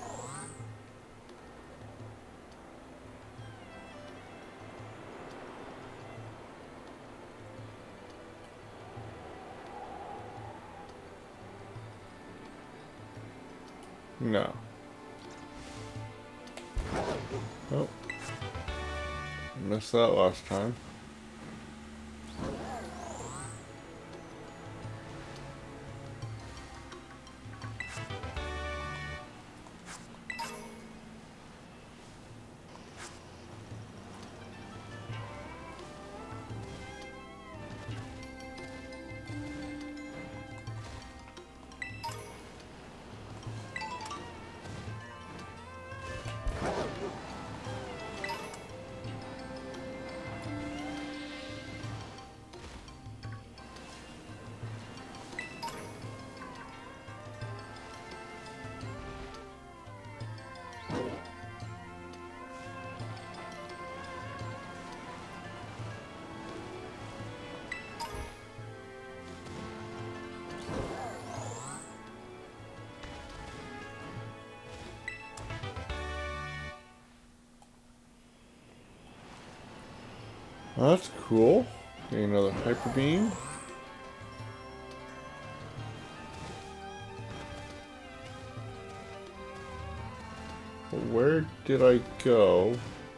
No. Oh. Missed that last time. Well, that's cool. Getting another hyper beam. But where did I go?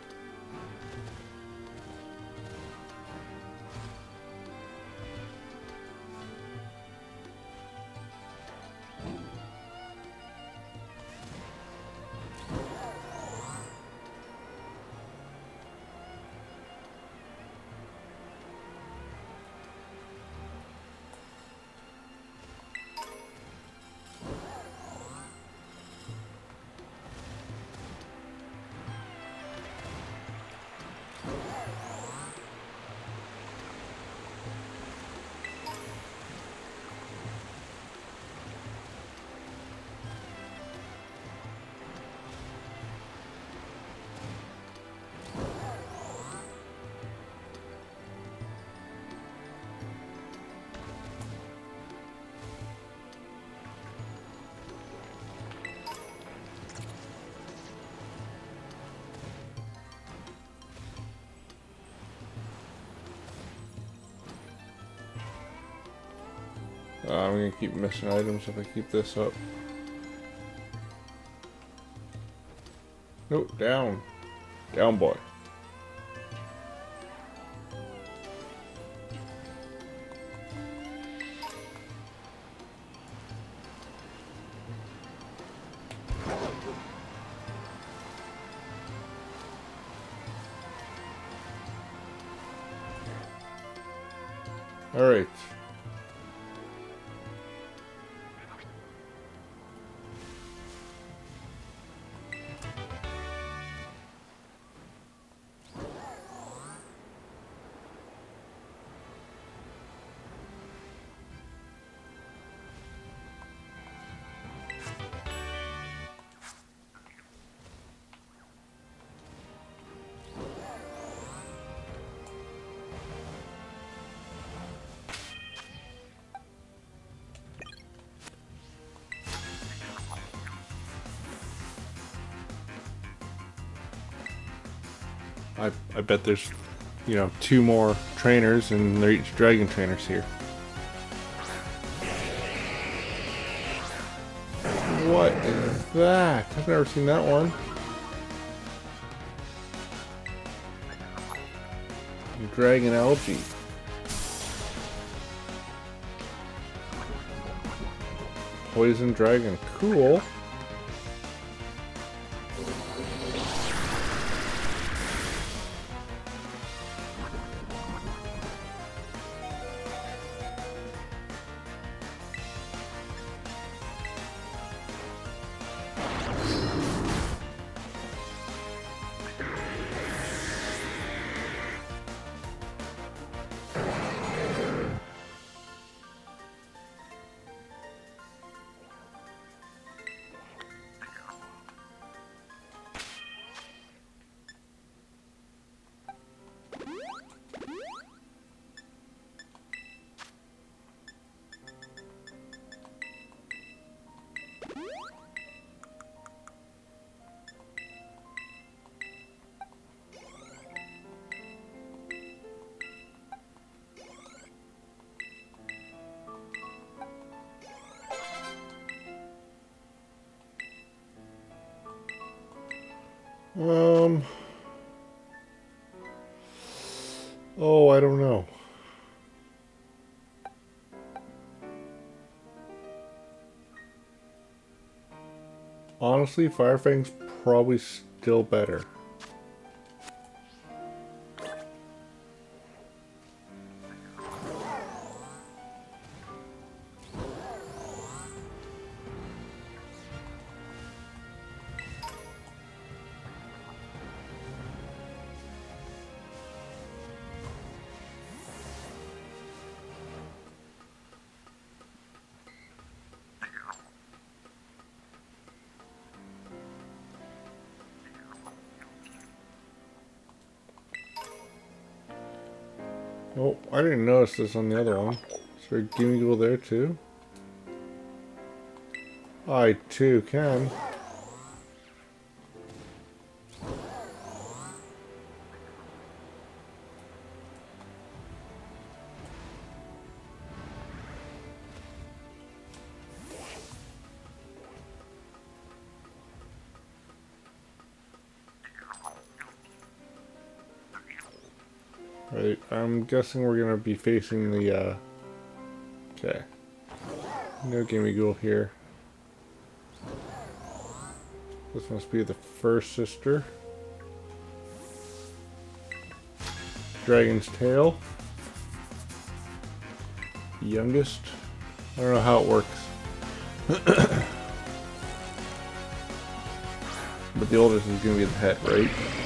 I'm gonna keep missing items if I keep this up. Nope, down. Down, boy. All right. I bet there's, you know, 2 more trainers and they're each dragon trainers here. What is that? I've never seen that one. Dragon algae. Poison dragon. Cool. Oh, I don't know. Honestly, Firefang's probably still better. Oh, I didn't notice this on the other one. Is there a Gimme there too? I too can. Right, I'm guessing we're gonna be facing the, okay. No Gimme here. This must be the first sister. Dragon's tail. Youngest. I don't know how it works. But the oldest is gonna be the pet, right?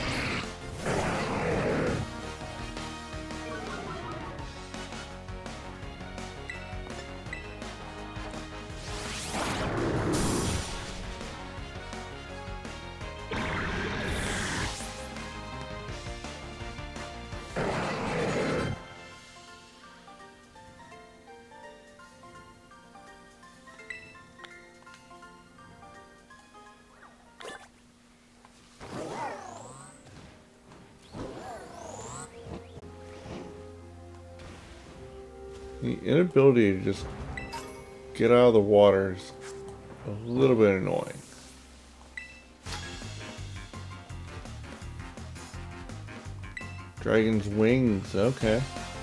The inability to just get out of the water is a little bit annoying. Dragon's wings, okay.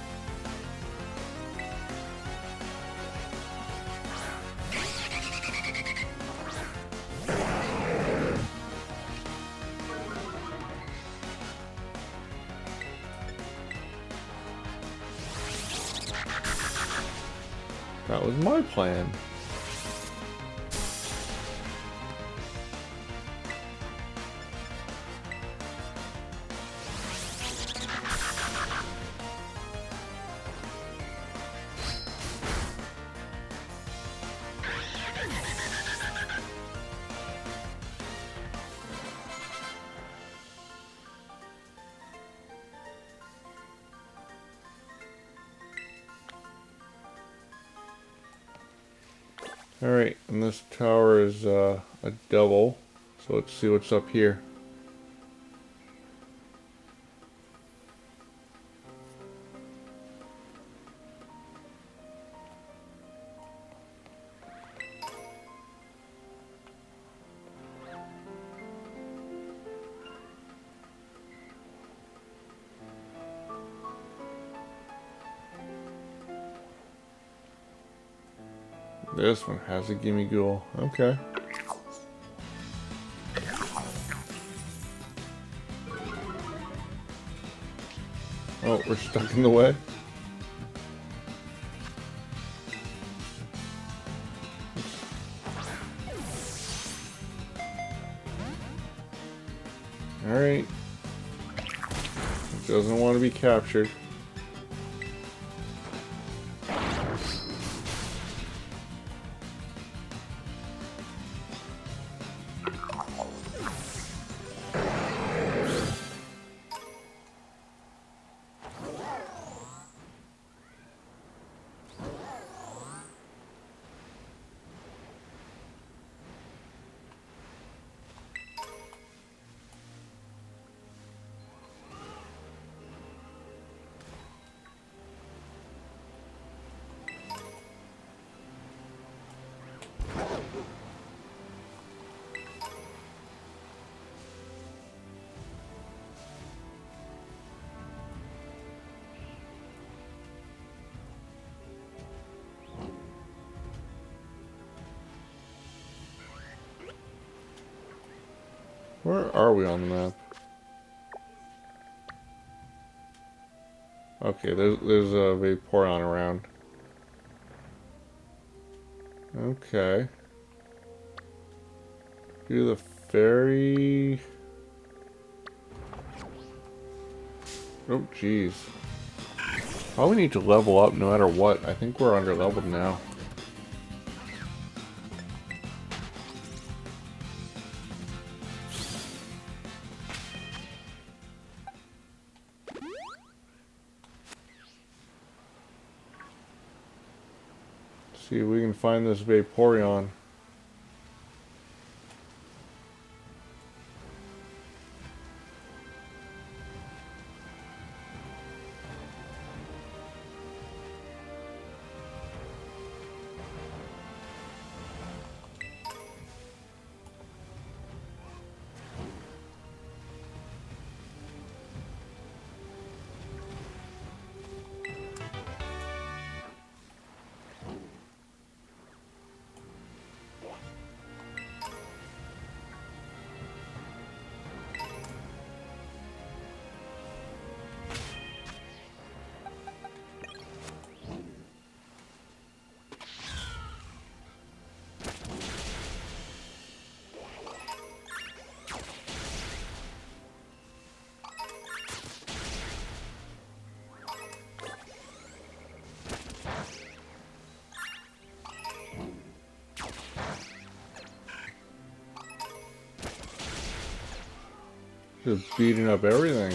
That was my plan. Alright, and this tower is a double, so let's see what's up here. This one has a gimme ghoul. Okay. Oh, we're stuck in the way. Alright. It doesn't want to be captured. Where are we on the map? Okay, there's a Vaporeon around. Okay. Do the fairy. Oh, jeez. Oh, we need to level up no matter what. I think we're under leveled now. See if we can find this Vaporeon. Just beating up everything.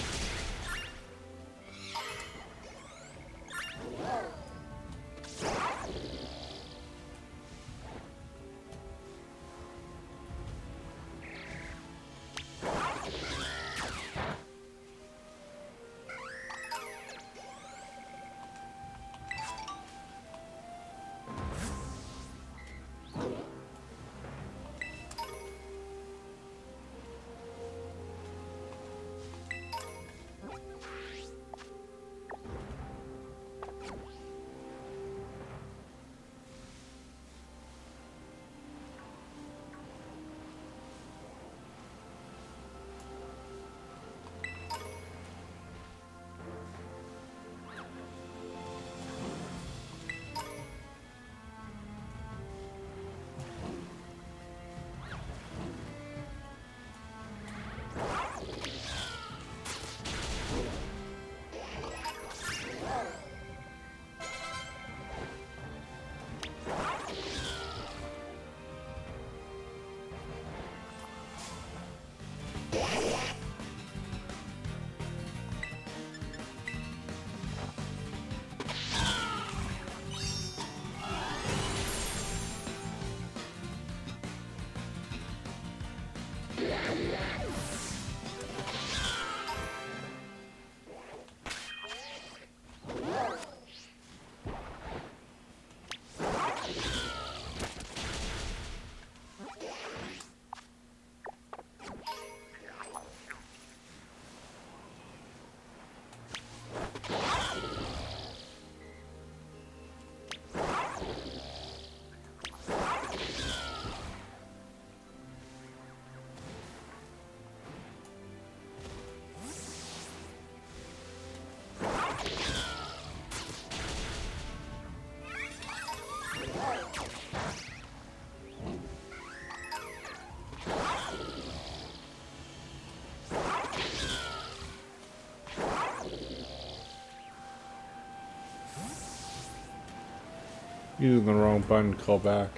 Using the wrong button to call back.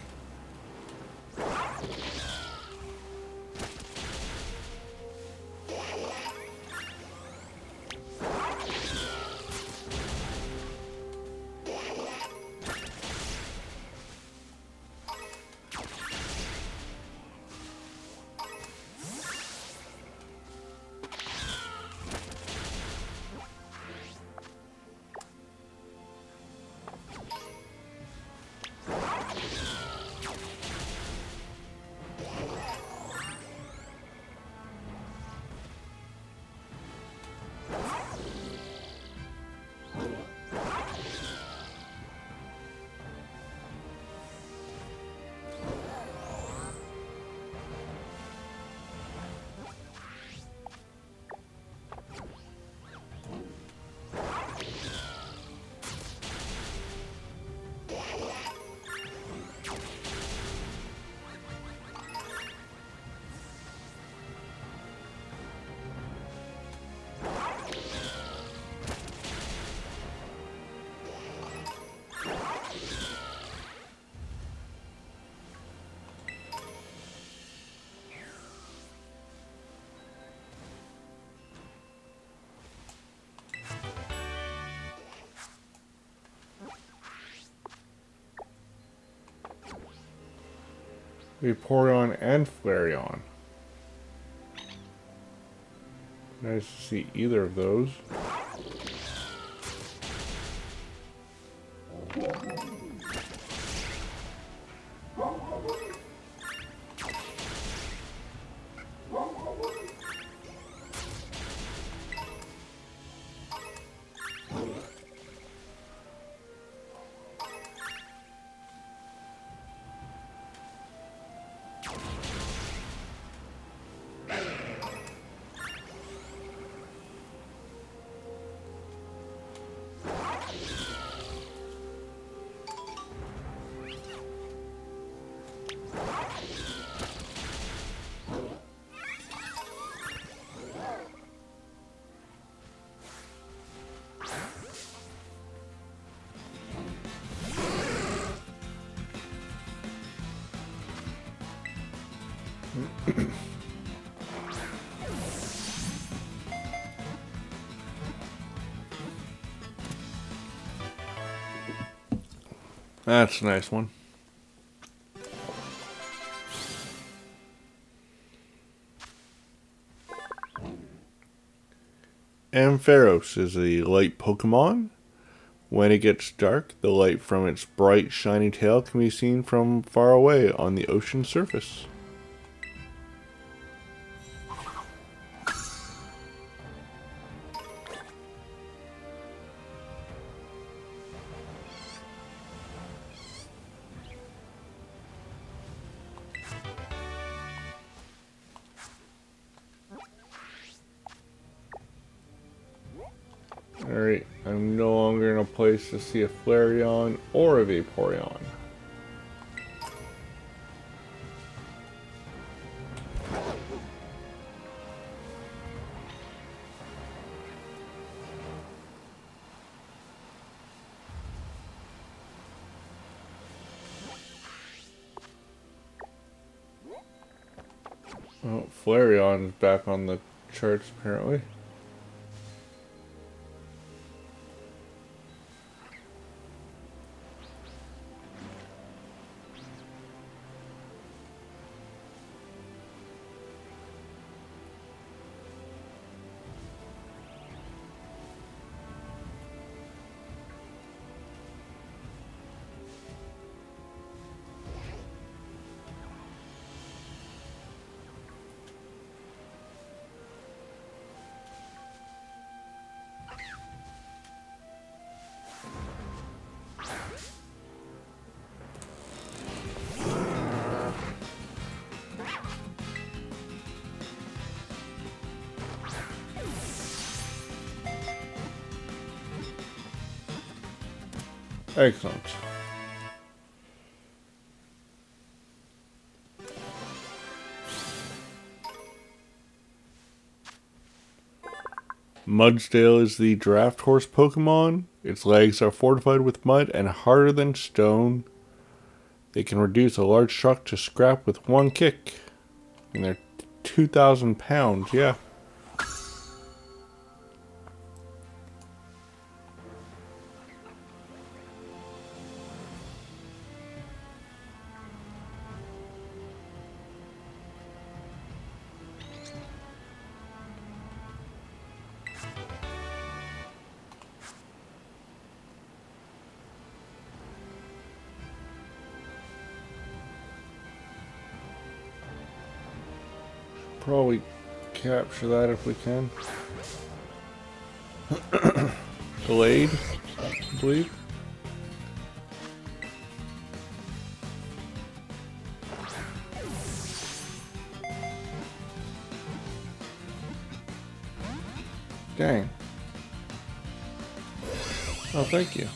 Vaporeon and Flareon. Nice to see either of those. That's a nice one. Ampharos is a light Pokemon. When it gets dark, the light from its bright, shiny tail can be seen from far away on the ocean surface. Alright, I'm no longer in a place to see a Flareon or a Vaporeon. Oh, Flareon's back on the charts apparently. Excellent. Mudsdale is the draft horse Pokemon. Its legs are fortified with mud and harder than stone, They can reduce a large truck to scrap with one kick. And they're 2,000 pounds, yeah. Probably capture that if we can. Glade, I believe. Dang. Oh, thank you.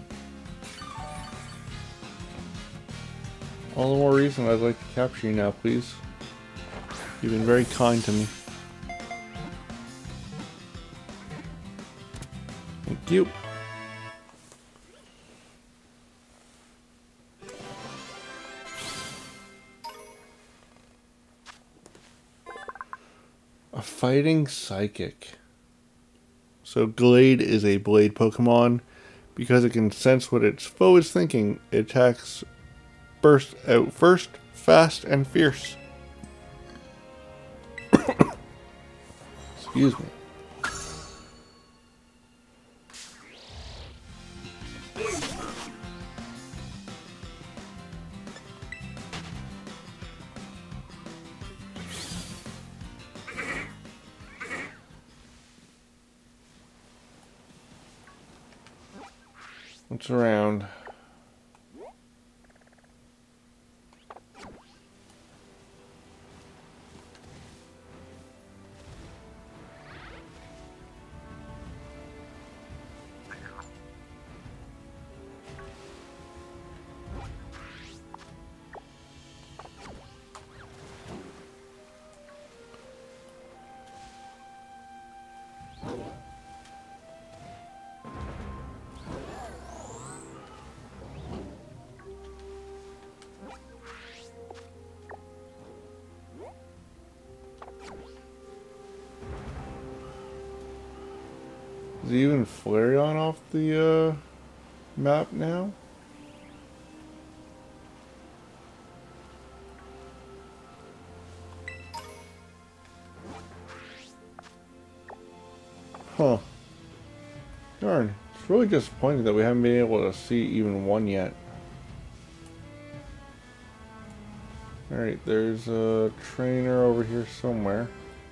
All the more reason I'd like to capture you now, please. You've been very kind to me. Thank you. A fighting psychic. So Glade is a blade Pokemon. Because it can sense what its foe is thinking, it attacks burst out first, fast, and fierce. Excuse me. What's around? Is even Flareon off the map now? Huh. Darn. It's really disappointing that we haven't been able to see even one yet. Alright, there's a trainer over here somewhere.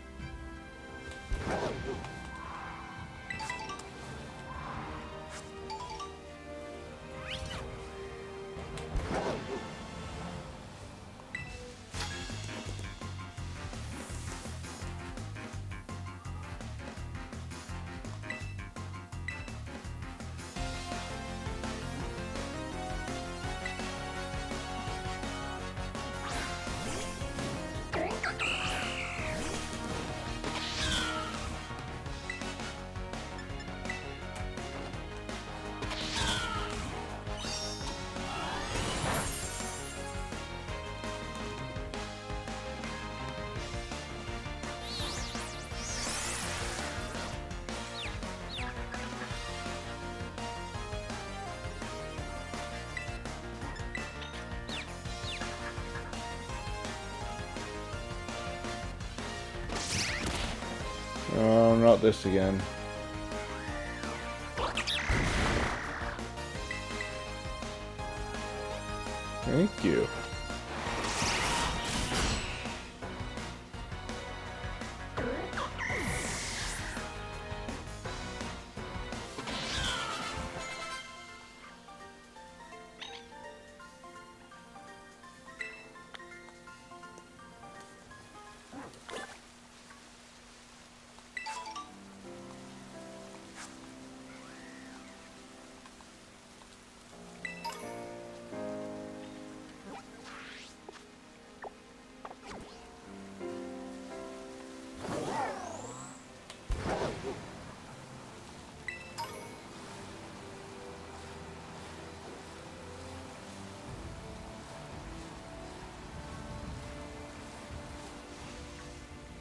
Oh, not this again. Thank you.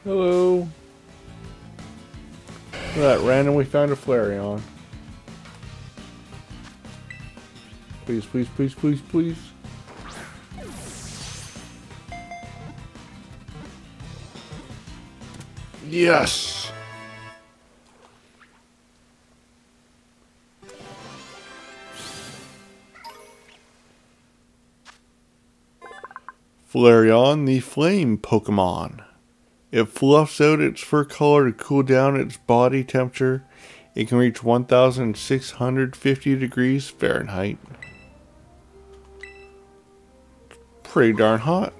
Hello. Look at that, randomly found a Flareon. Please, please, please, please, please. Yes! Flareon, the flame Pokemon. It fluffs out its fur color to cool down its body temperature. It can reach 1,650 degrees Fahrenheit. Pretty darn hot.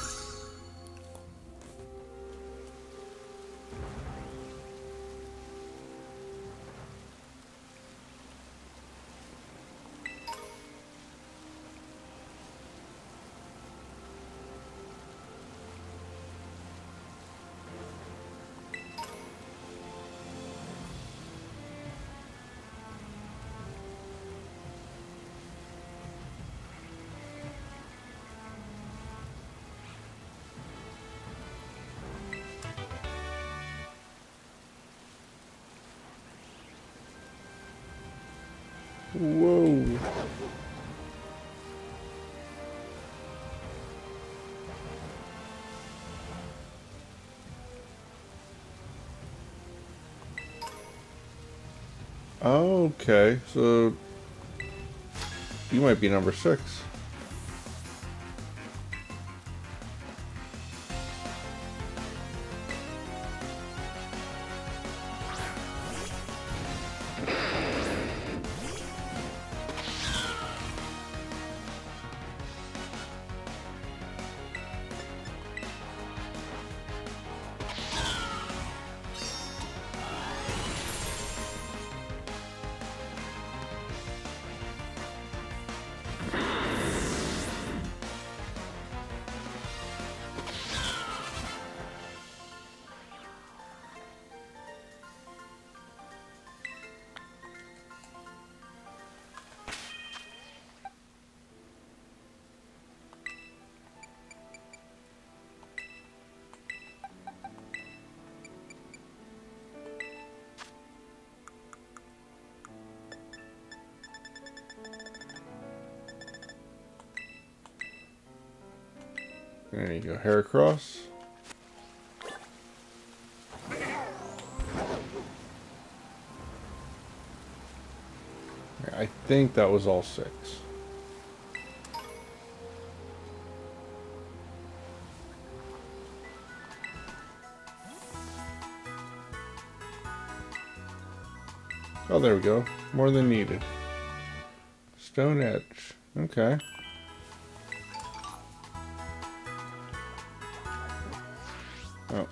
Whoa. Okay, so you might be number 6. There you go, Heracross. I think that was all 6. Oh, there we go. More than needed. Stone Edge. Okay. Oh.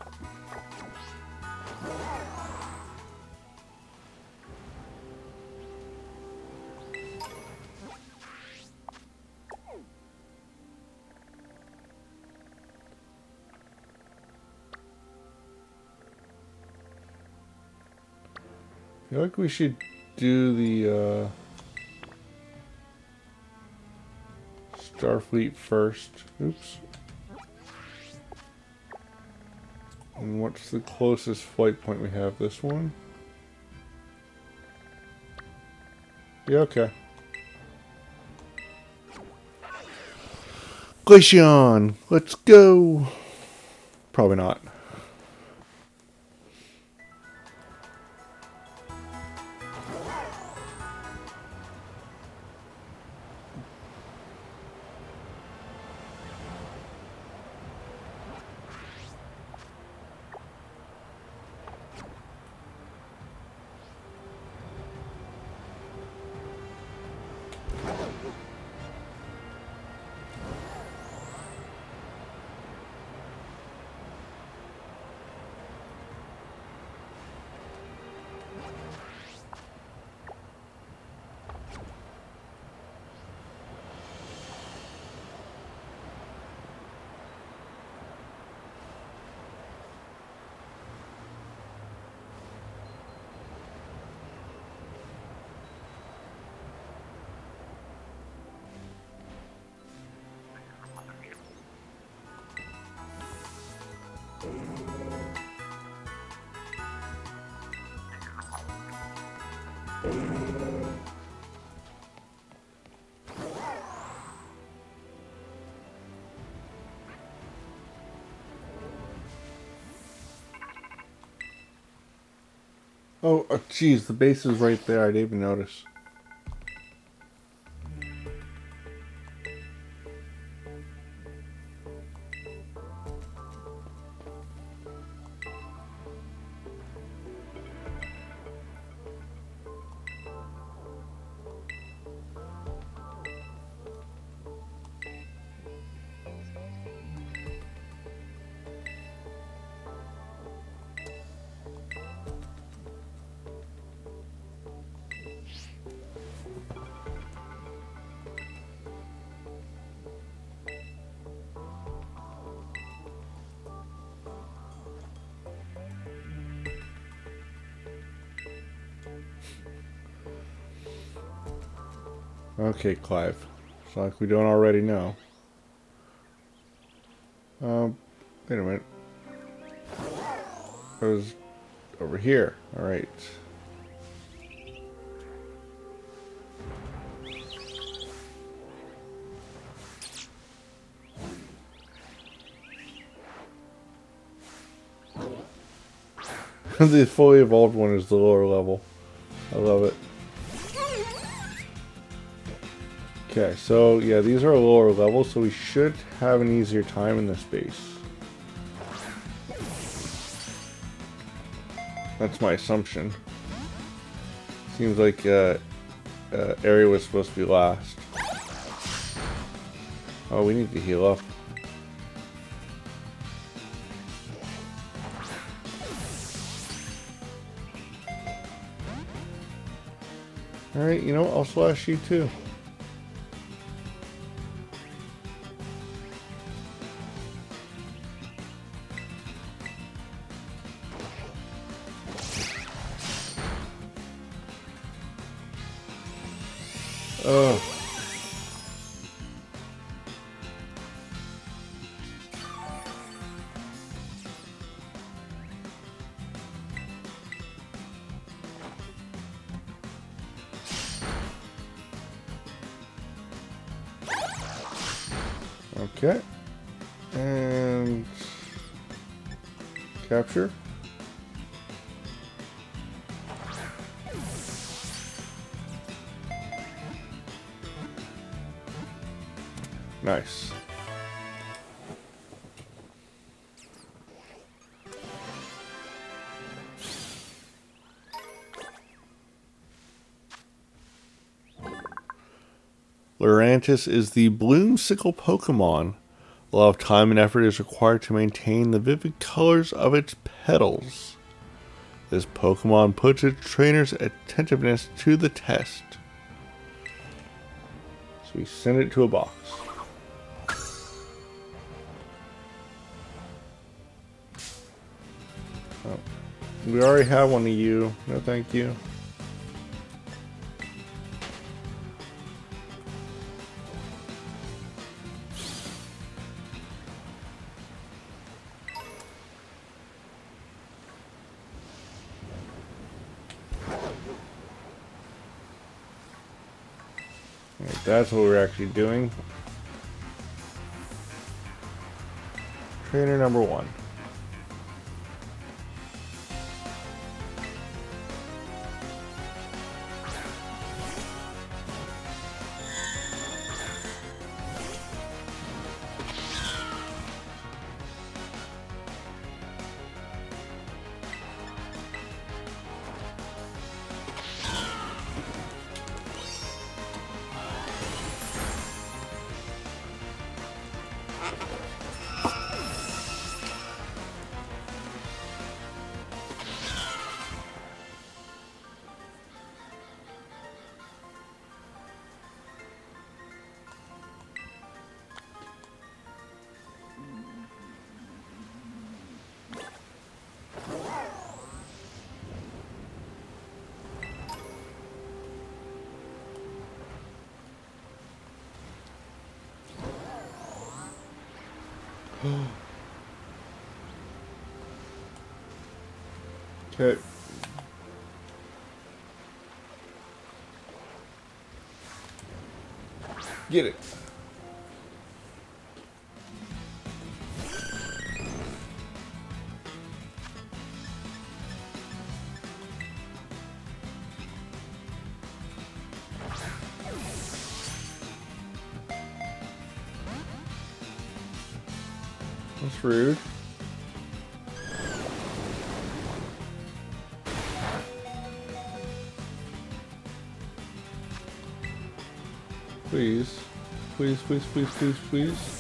I feel like we should do the Starfleet first. Oops. And what's the closest flight point we have? This one? Yeah, okay. Glaceon! Let's go! Probably not. Oh, geez, the base is right there. I didn't even notice. Okay, Clive. It's like we don't already know. Wait a minute. I was over here. Alright. The fully evolved one is the lower level. I love it. Okay, so yeah, these are a lower level, so we should have an easier time in this base. That's my assumption. Seems like area was supposed to be last. Oh, we need to heal up. Alright, you know what? I'll slash you too. Oh. Okay. And capture. Nice. Lurantis is the bloomsicle Pokemon. A lot of time and effort is required to maintain the vivid colors of its petals. This Pokemon puts its trainer's attentiveness to the test. So we send it to a box. Oh, we already have one of you. No thank you. Alright, that's what we're actually doing. Trainer number 1. Okay. Get it. That's rude. Please. Please, please, please, please, please.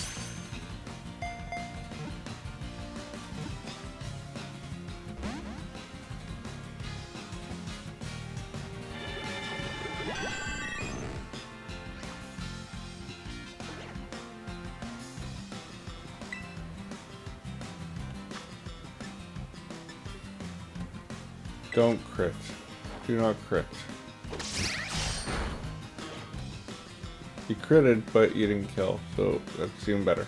Don't crit. Do not crit. You critted, but you didn't kill, so that's even better.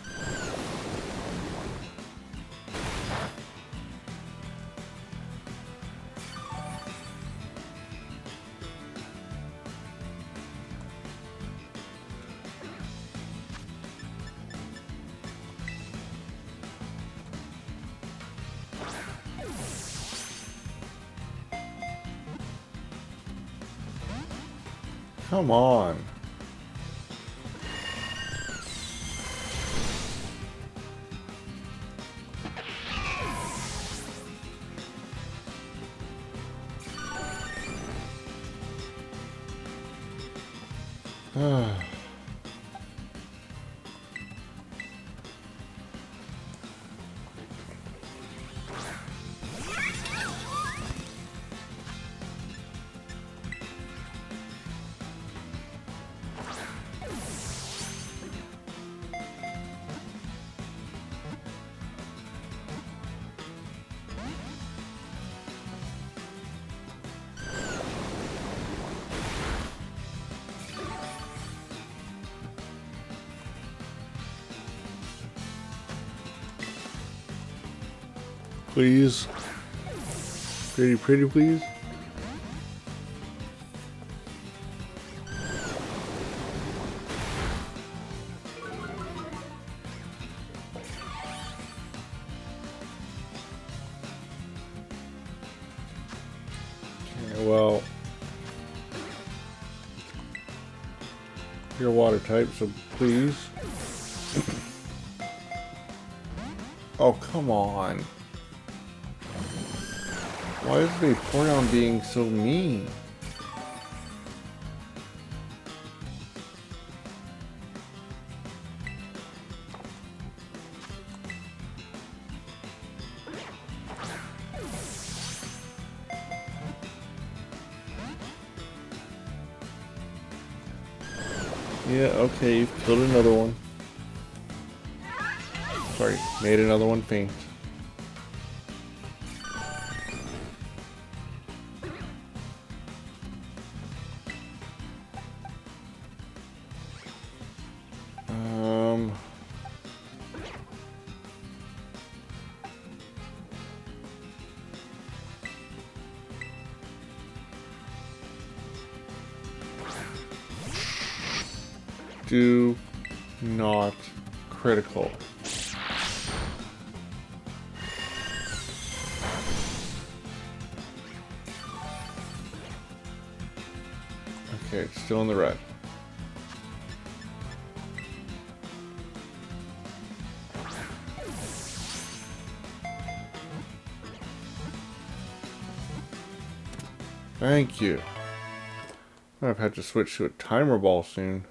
Come on. Please. Pretty, pretty, please. Okay, well, you're water type, so please. Oh, come on. Why is Vaporeon being so mean? Yeah, okay, you've killed another one. Sorry, made another one faint. Do not critical. Okay, it's still in the red. Thank you. I've had to switch to a timer ball soon.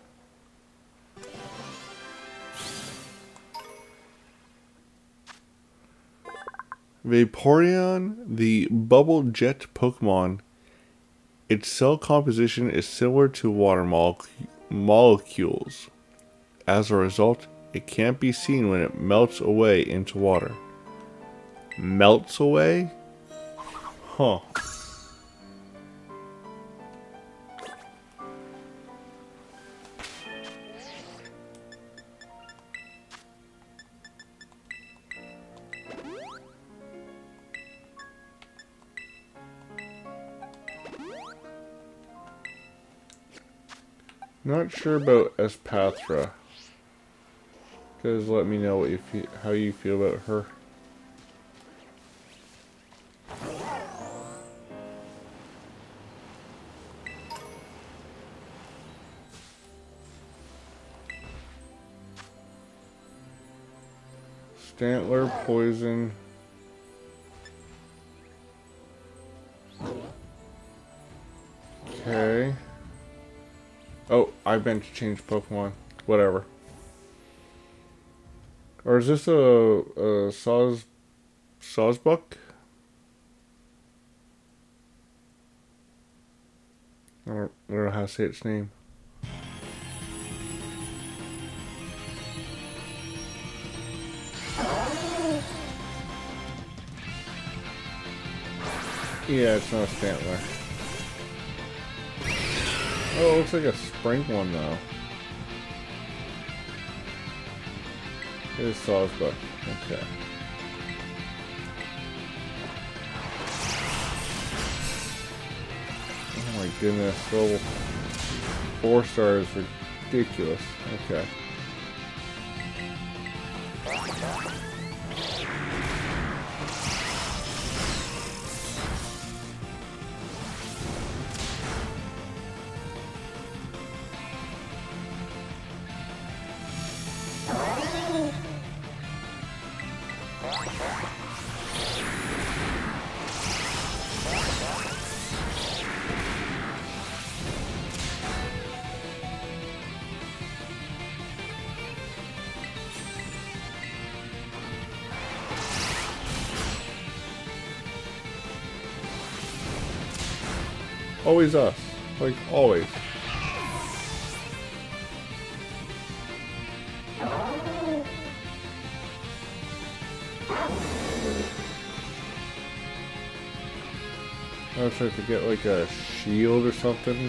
Vaporeon, the bubble jet Pokemon, its cell composition is similar to water molecules. As a result, it can't be seen when it melts away into water. Melts away? Huh. Not sure about Espatra. Guys, let me know what you feel, how you feel about her. Stantler, poison. Okay. Oh, I meant to change Pokemon. Whatever. Or is this a Sawsbuck? I don't know how to say its name. Yeah, it's not a Stantler. Oh, it looks like a spring one though. It is Sawsbuck. Okay. Oh my goodness, level 4-star is ridiculous. Okay. Always us. Like, always. I was trying to get like a shield or something.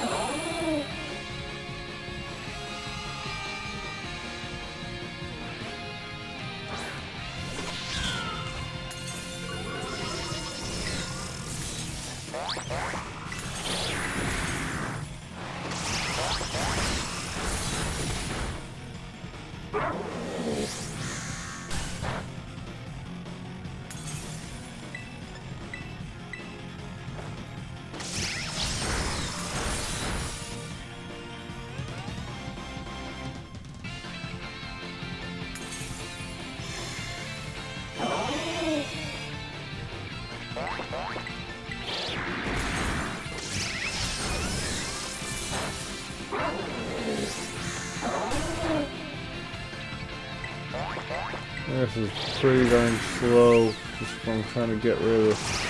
This is pretty darn slow, just when I'm trying to get rid of this.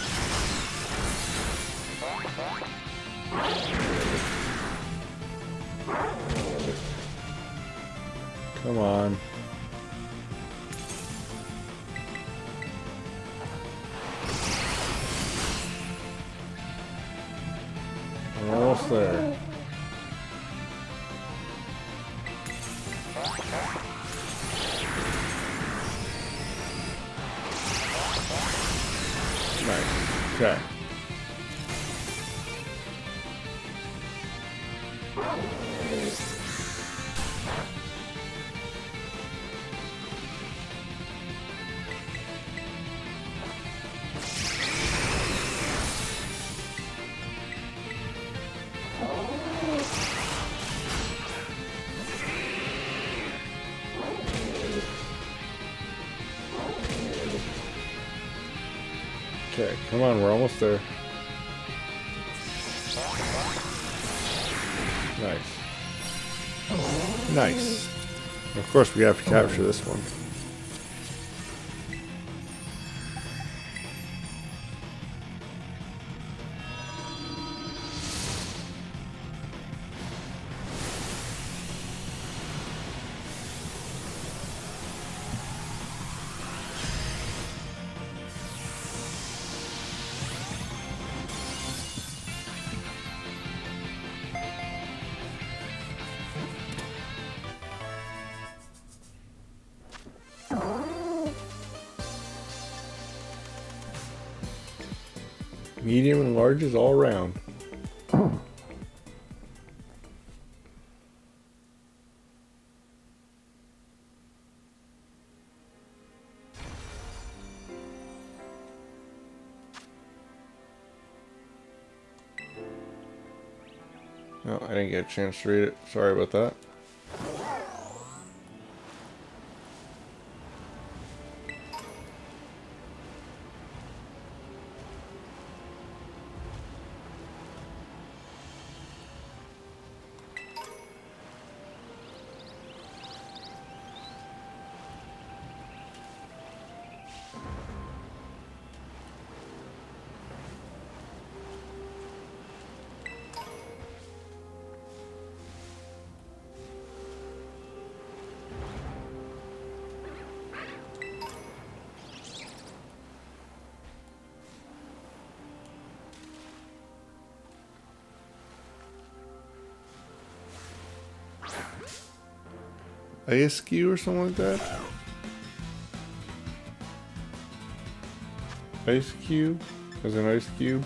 Come on. We're almost there. Nice. Okay. Okay, come on, we're almost there. Nice. Nice. Of course, we have to capture this one. Medium and larges all around. No, I didn't get a chance to read it. Sorry about that. ASQ or something like that? Ice cube? As an ice cube?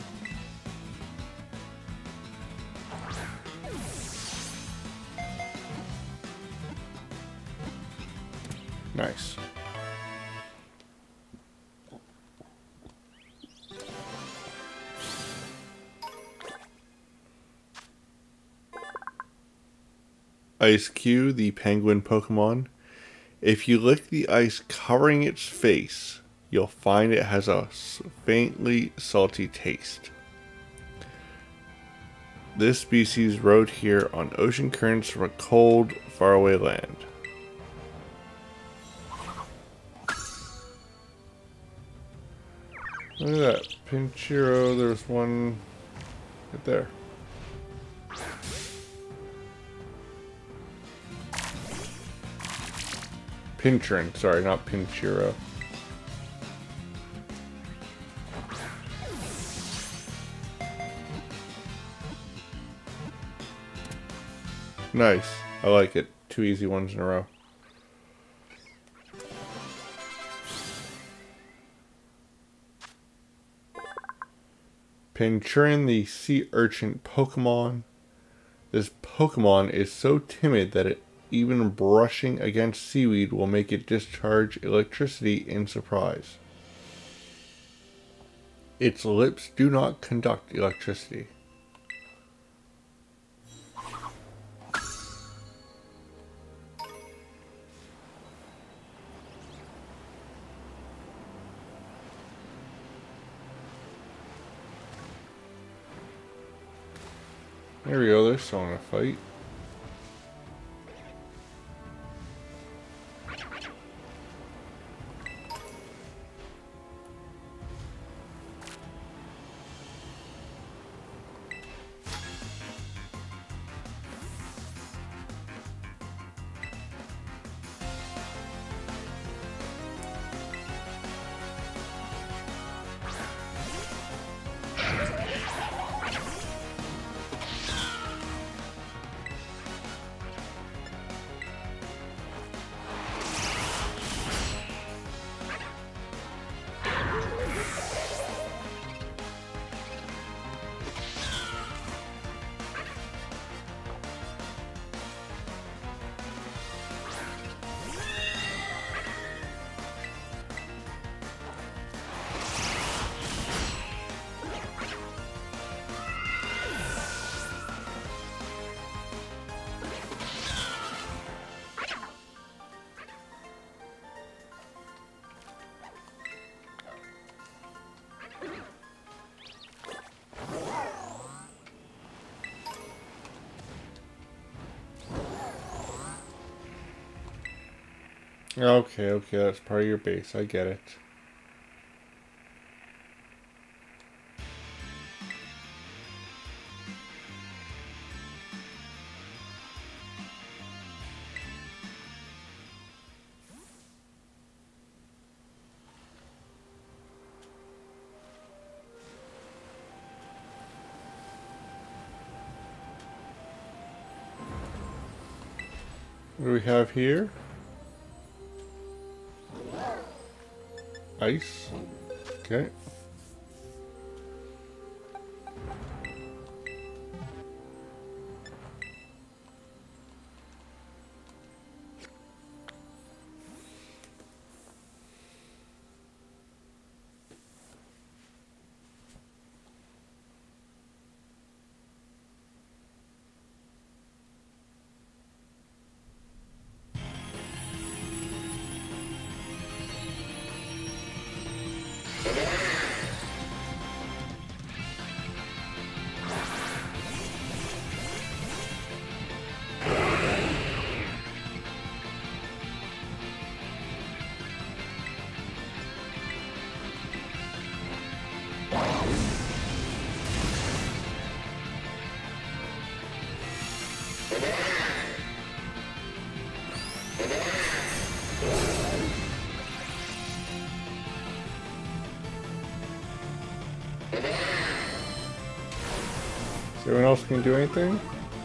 Nice. Ice Q, the penguin Pokemon. If you lick the ice covering its face, you'll find it has a faintly salty taste. This species rode here on ocean currents from a cold, faraway land. Look at that. Pinchiro, there's one right there. Pinchrin, sorry, not Pinchiro. Nice. I like it. 2 easy ones in a row. Pinchrin, the sea urchin Pokemon. This Pokemon is so timid that even brushing against seaweed will make it discharge electricity in surprise. Its lips do not conduct electricity. There we go, they're still in a fight. Okay, that's part of your base. I get it. What do we have here? Ice. Okay. Is anyone else can do anything?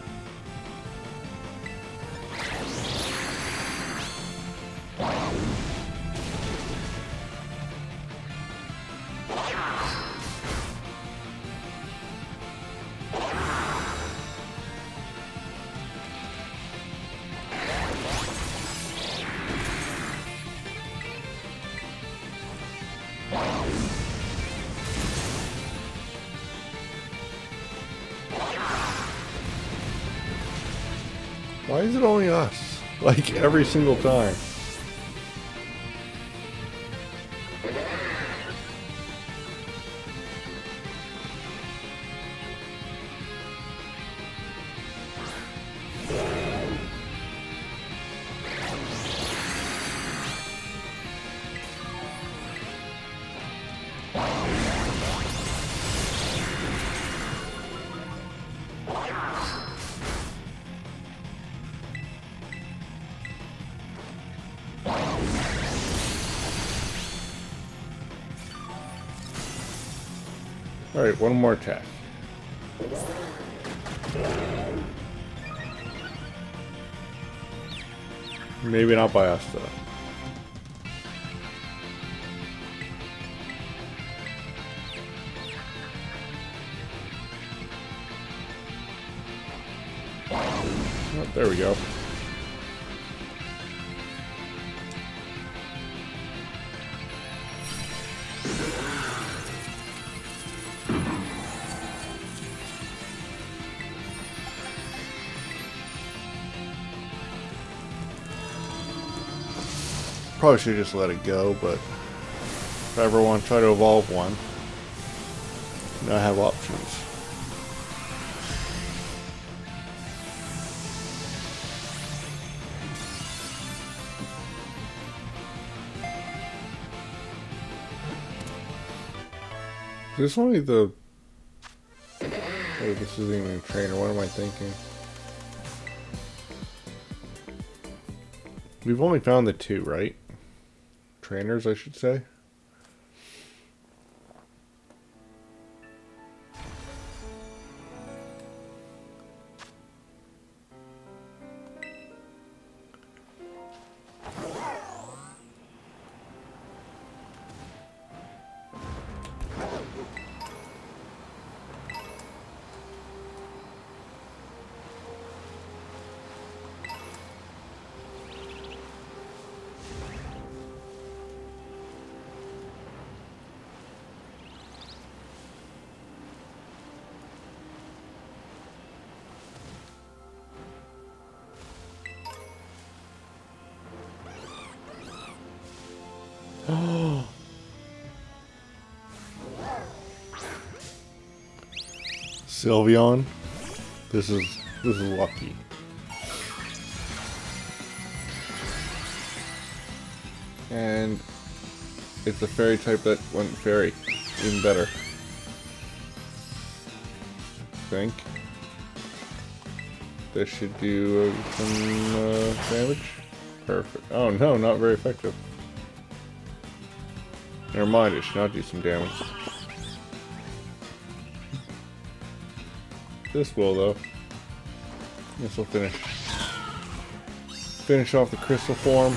Why is it only us? Like, every single time. Alright, one more attack. Maybe not by us, though. Oh, there we go. Probably should just let it go, but if I ever want to try to evolve one, now I have options. Is this only the... Oh, this isn't even a trainer. What am I thinking? We've only found the two, right? Trainers, I should say. Sylveon, this is lucky. And it's a fairy type that went fairy, even better. I think this should do some damage. Perfect. Oh no, not very effective. Never mind, it should not do some damage. This will, though. This will finish off the crystal form.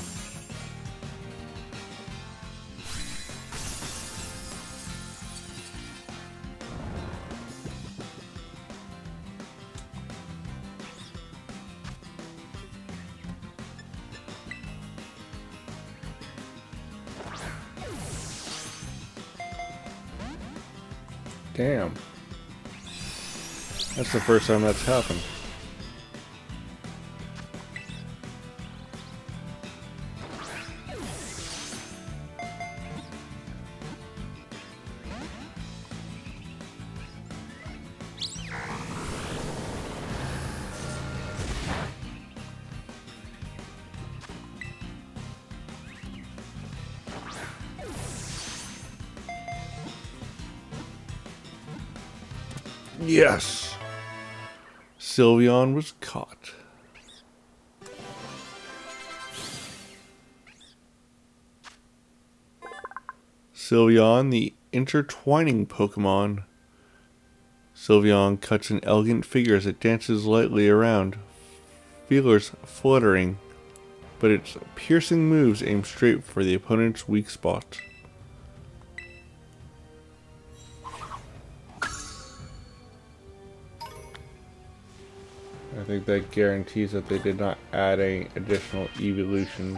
Damn. That's the first time that's happened. Yes! Sylveon was caught. Sylveon, the intertwining Pokemon, Sylveon cuts an elegant figure as it dances lightly around, feelers fluttering, but its piercing moves aim straight for the opponent's weak spot. I think that guarantees that they did not add any additional Eeveelutions.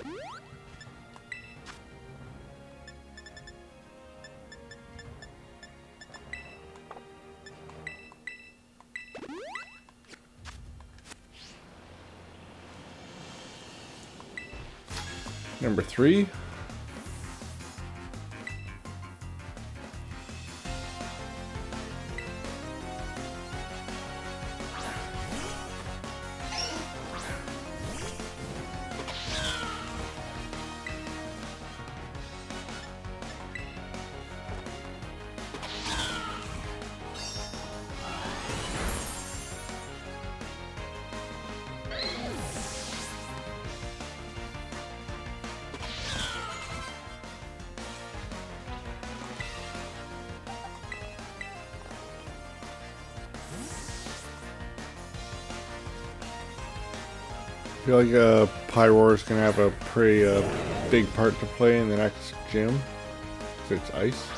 Number 3. I feel like Pyroar is going to have a pretty big part to play in the next gym, because it's ice.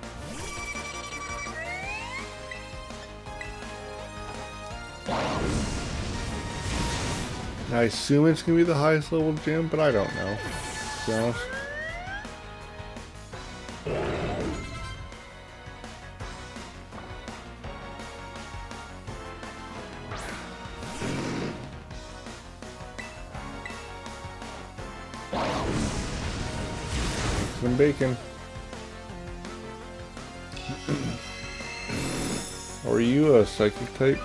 I assume it's going to be the highest level gym, but I don't know, to be honest. Some bacon. Are you a psychic type?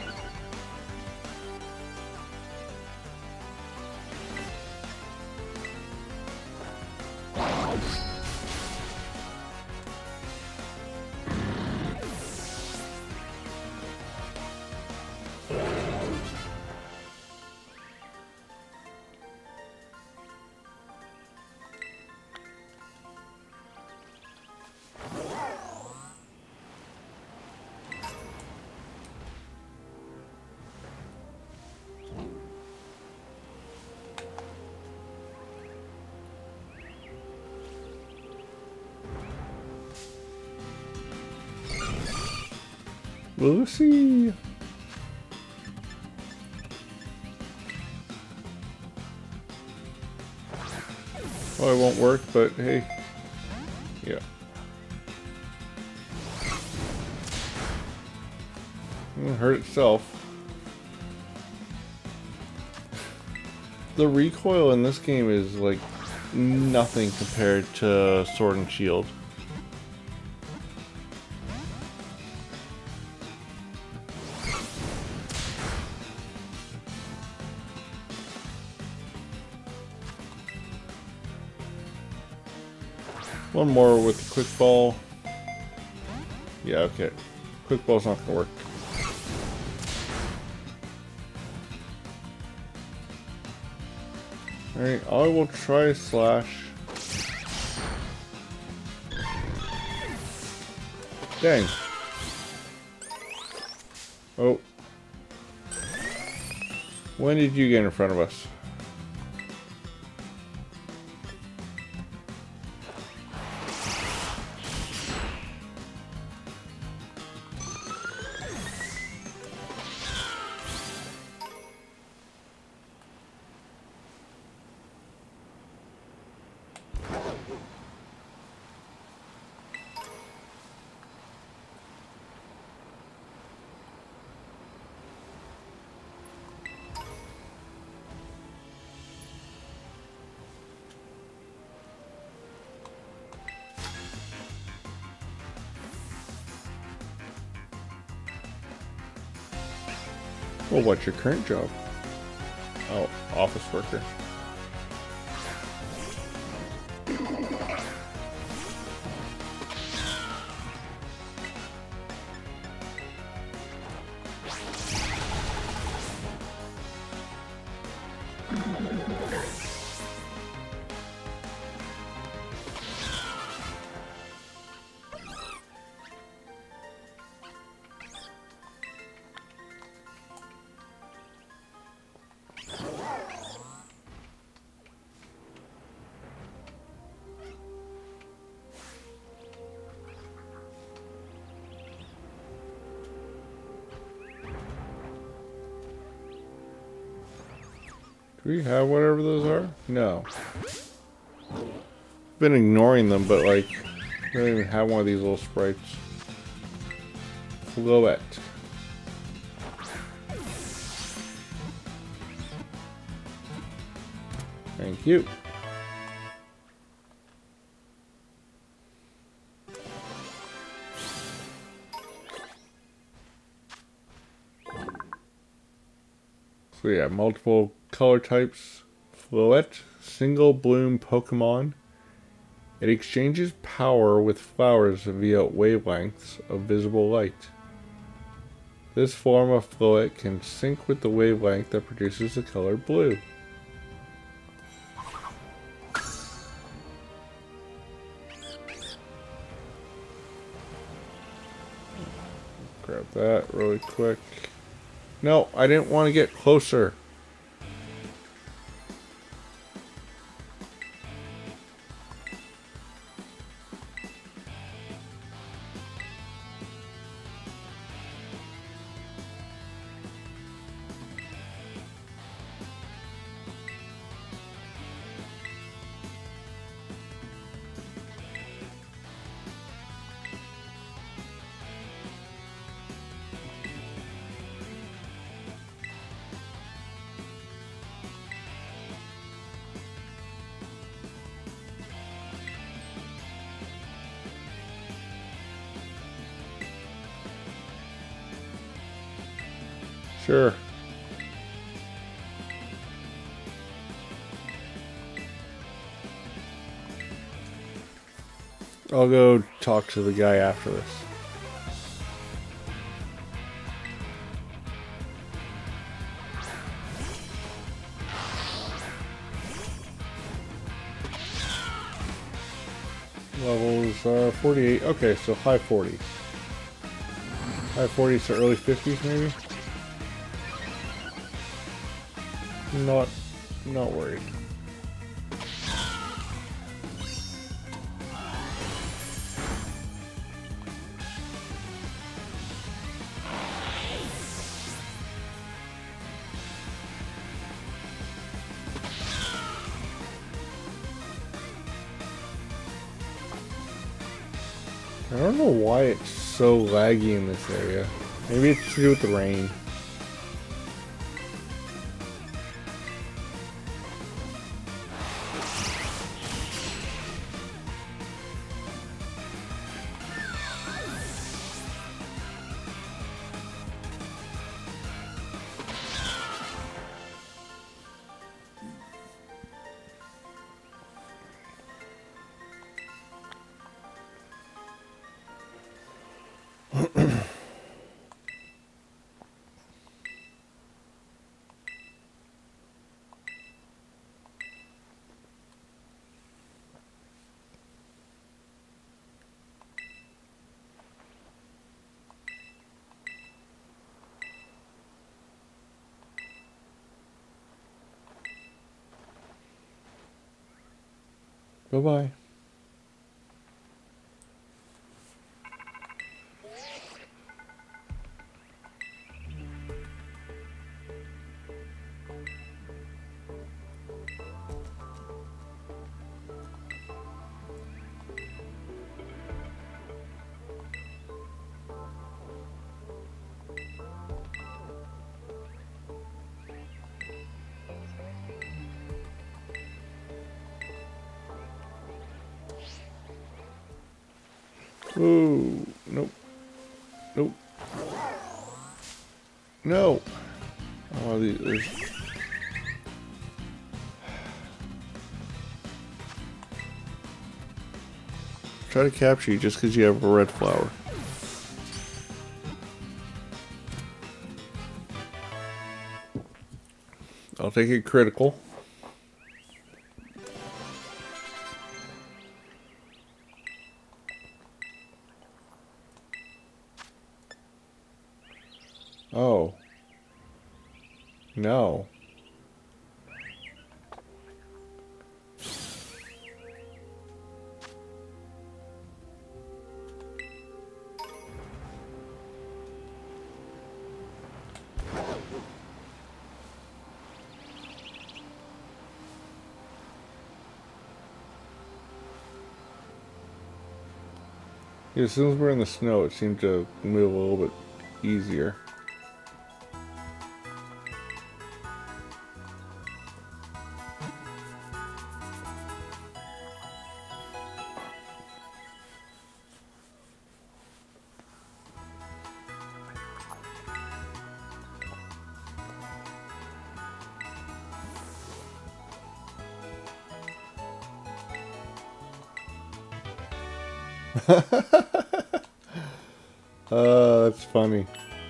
We'll see. Well, it won't work, but hey. Yeah. It hurt itself. The recoil in this game is like nothing compared to Sword and Shield. One more with the quick ball. Yeah, okay. Quick ball's not gonna work. Alright, I will try Slash. Dang. Oh. When did you get in front of us? Well, what's your current job? Oh, office worker. Do we have whatever those are? No. Been ignoring them, but like, we don't even have one of these little sprites. Floette. Thank you. So yeah, multiple color types. Floette, single bloom Pokemon. It exchanges power with flowers via wavelengths of visible light. This form of Floette can sync with the wavelength that produces the color blue. Grab that really quick. No, I didn't want to get closer. Sure. I'll go talk to the guy after this. Levels are 48. Okay, so high 40s. High 40s to early 50s maybe? Not worried. I don't know why it's so laggy in this area. Maybe it's to do with the rain. Bye-bye. Ooh, nope. Nope. No. Oh, these. Try to capture you just because you have a red flower. I'll take it critical. Oh. No. Yeah, as soon as we're in the snow, it seemed to move a little bit easier. That's funny.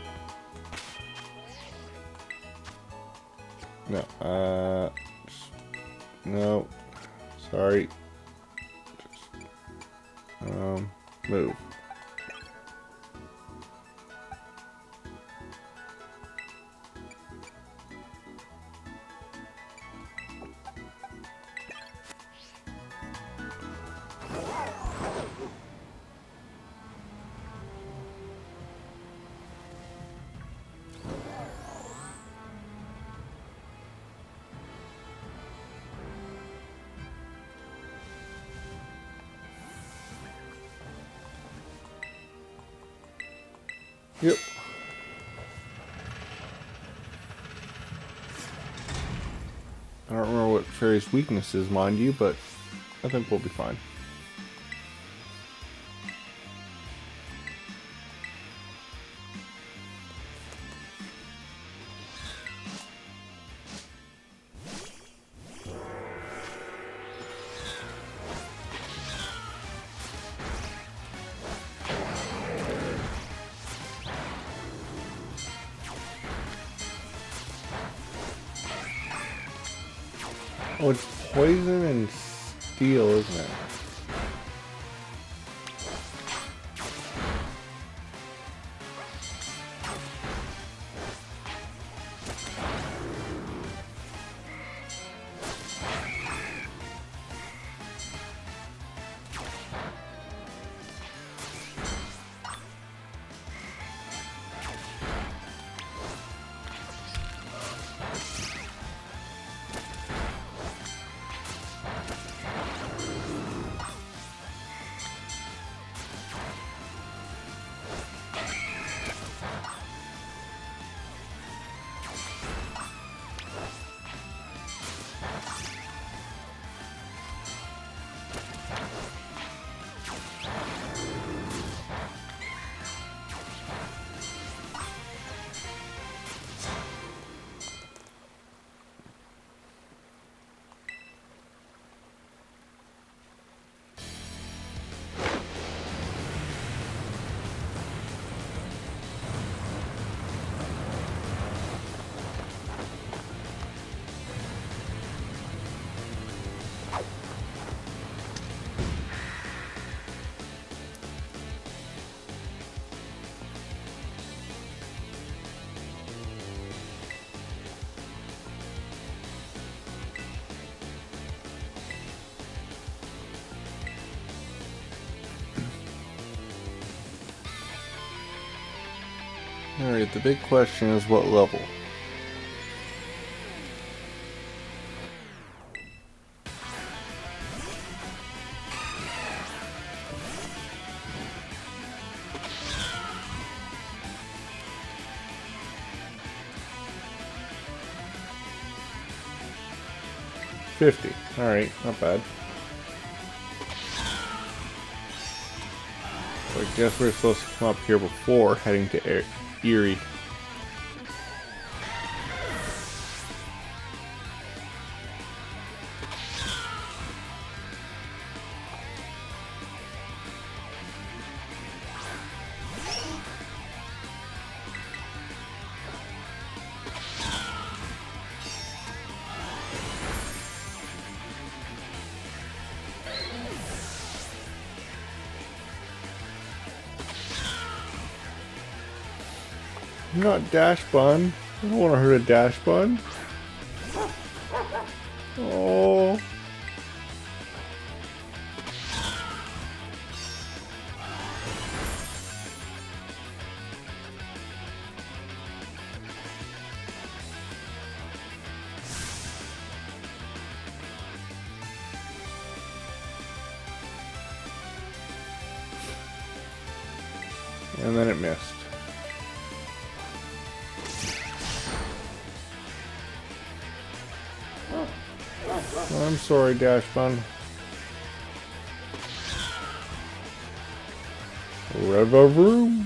No, no, sorry. Move. Yep. I don't remember what Fairy's weakness is, mind you, but I think we'll be fine. Oh, it's poison and steel, isn't it? Alright, the big question is what level? $50. Alright, not bad. So I guess we're supposed to come up here before heading to Eerie. Not Dash Bun. I don't want to hurt a Dash Bun. Oh. And then it missed. Oh, I'm sorry, Dash Bun. Rev-a-vroom.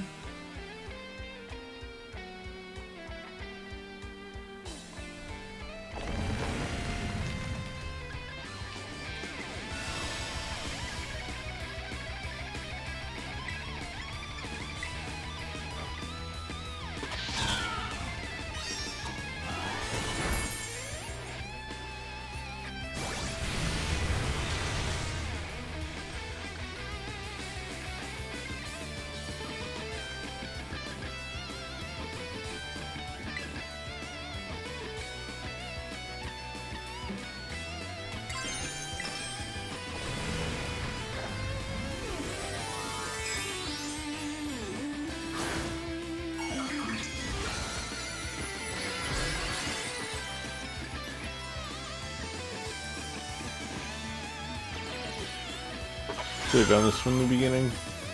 Should have done this from the beginning.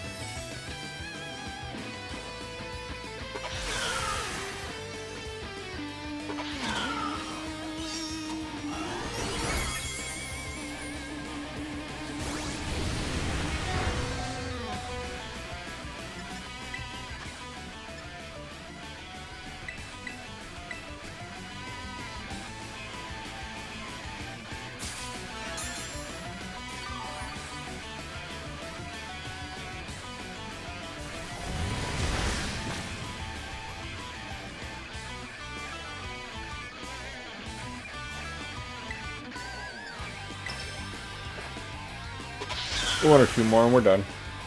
One or two more and we're done.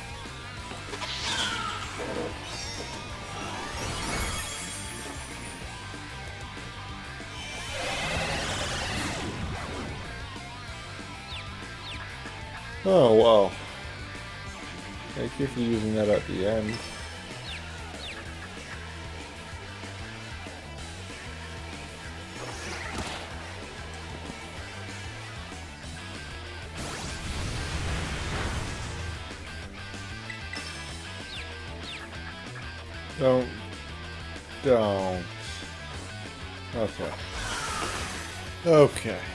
Oh, wow. Thank you for using that at the end. Don't. Okay. Okay.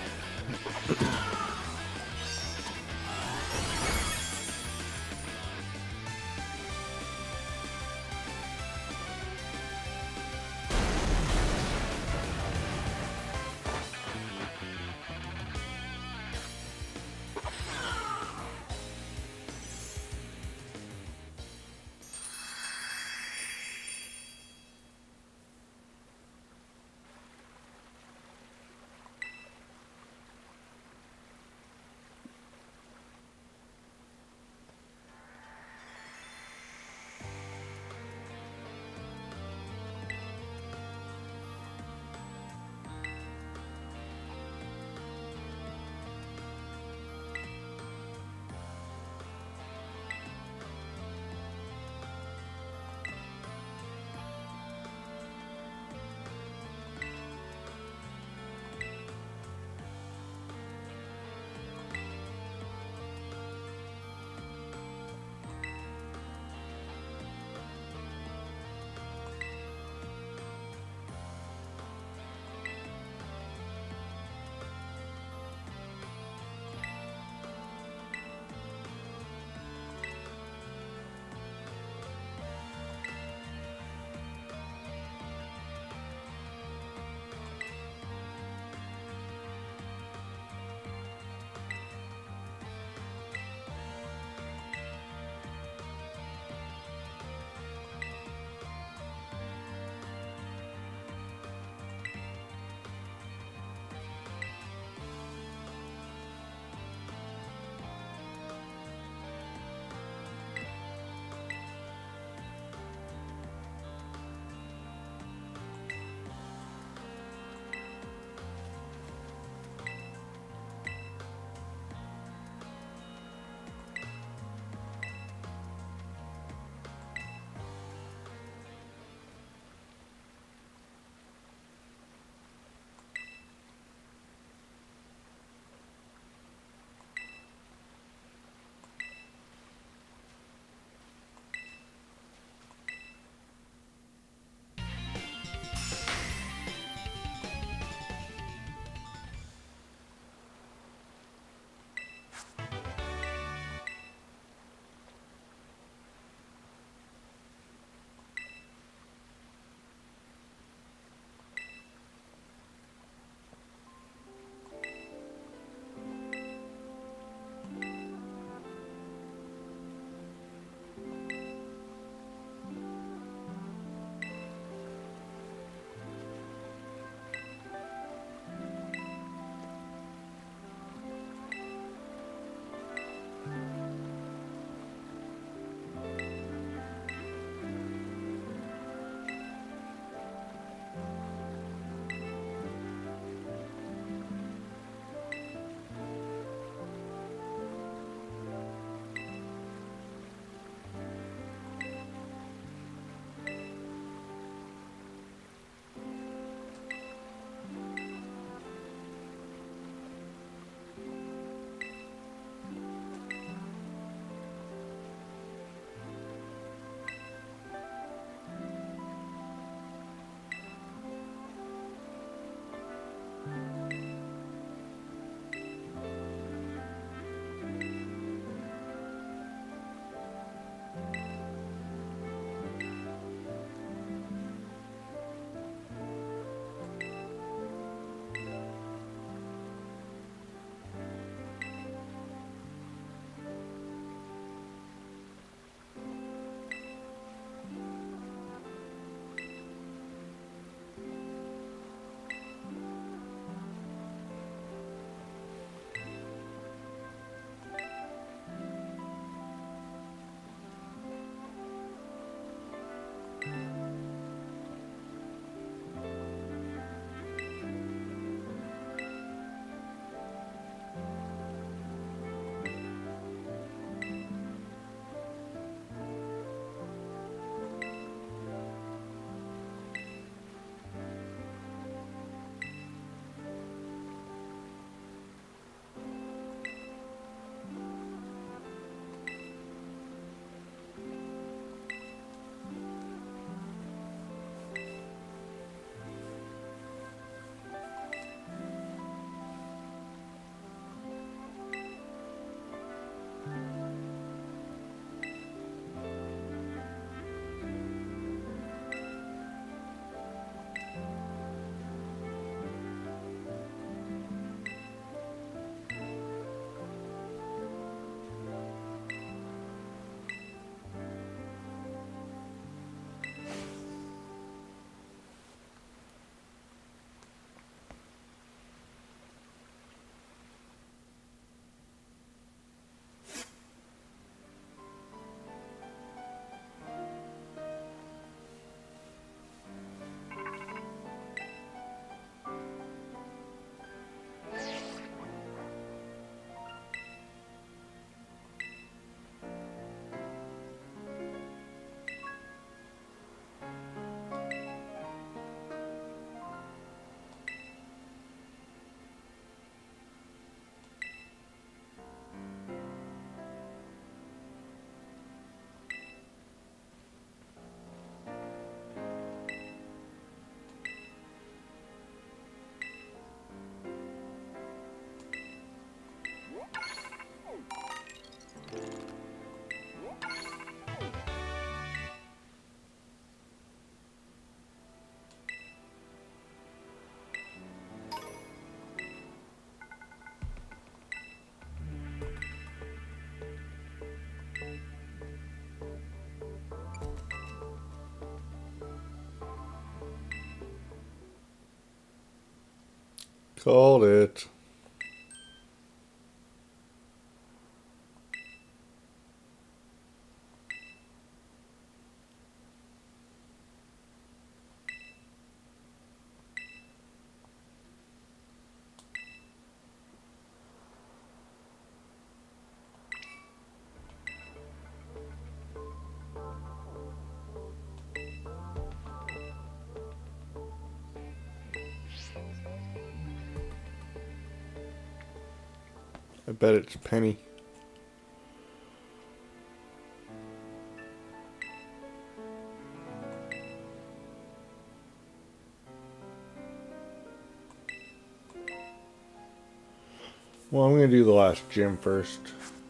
Called it. I bet it's Penny. Well, I'm going to do the last gym first.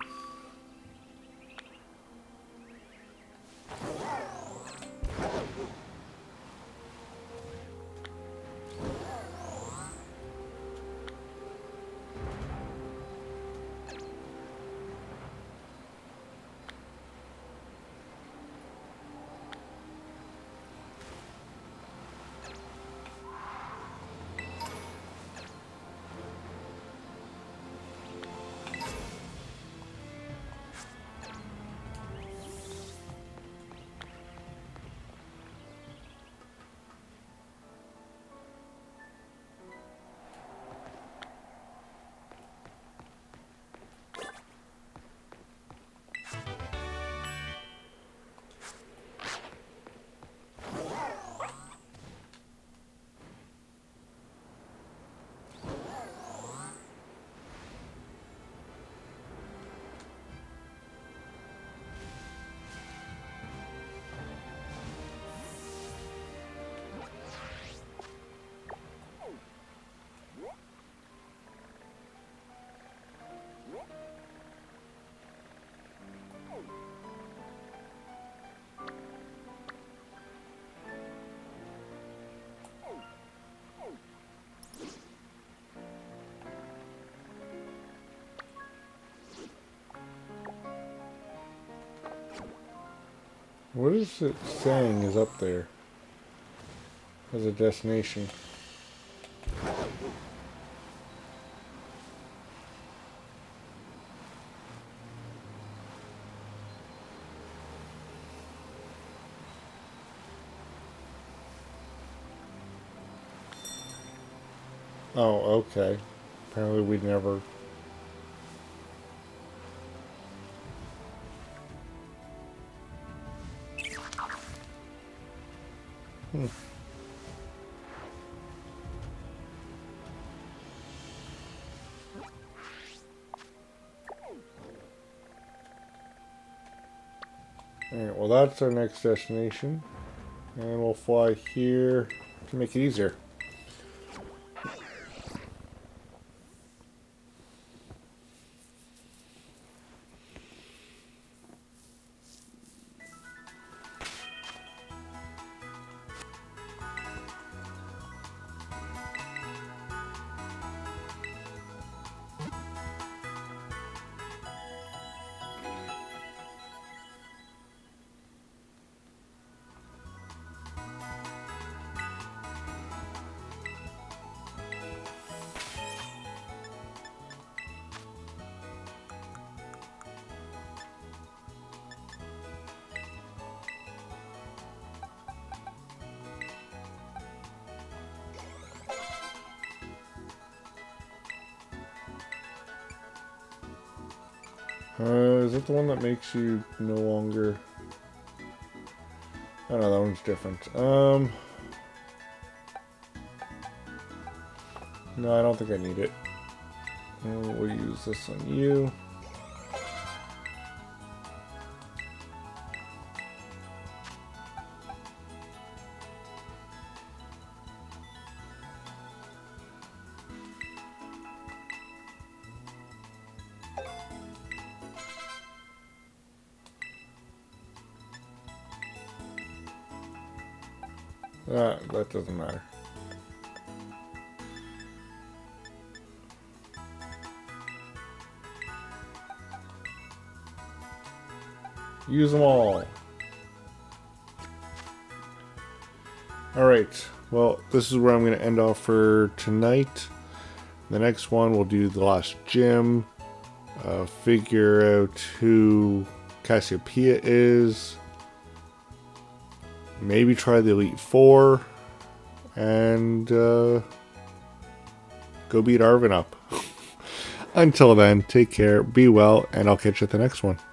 What is it saying is up there as a destination? Oh, okay. Apparently we never... Alright, well that's our next destination. And we'll fly here to make it easier. Is it the one that makes you no longer... I don't know, that one's different. No, I don't think I need it. We'll use this on you. That doesn't matter. Use them all. Alright, well, this is where I'm going to end off for tonight. The next one, we'll do the last gym. Figure out who Cassiopeia is. Maybe try the Elite Four. And go beat Arven up. Until then, take care, be well, and I'll catch you at the next one.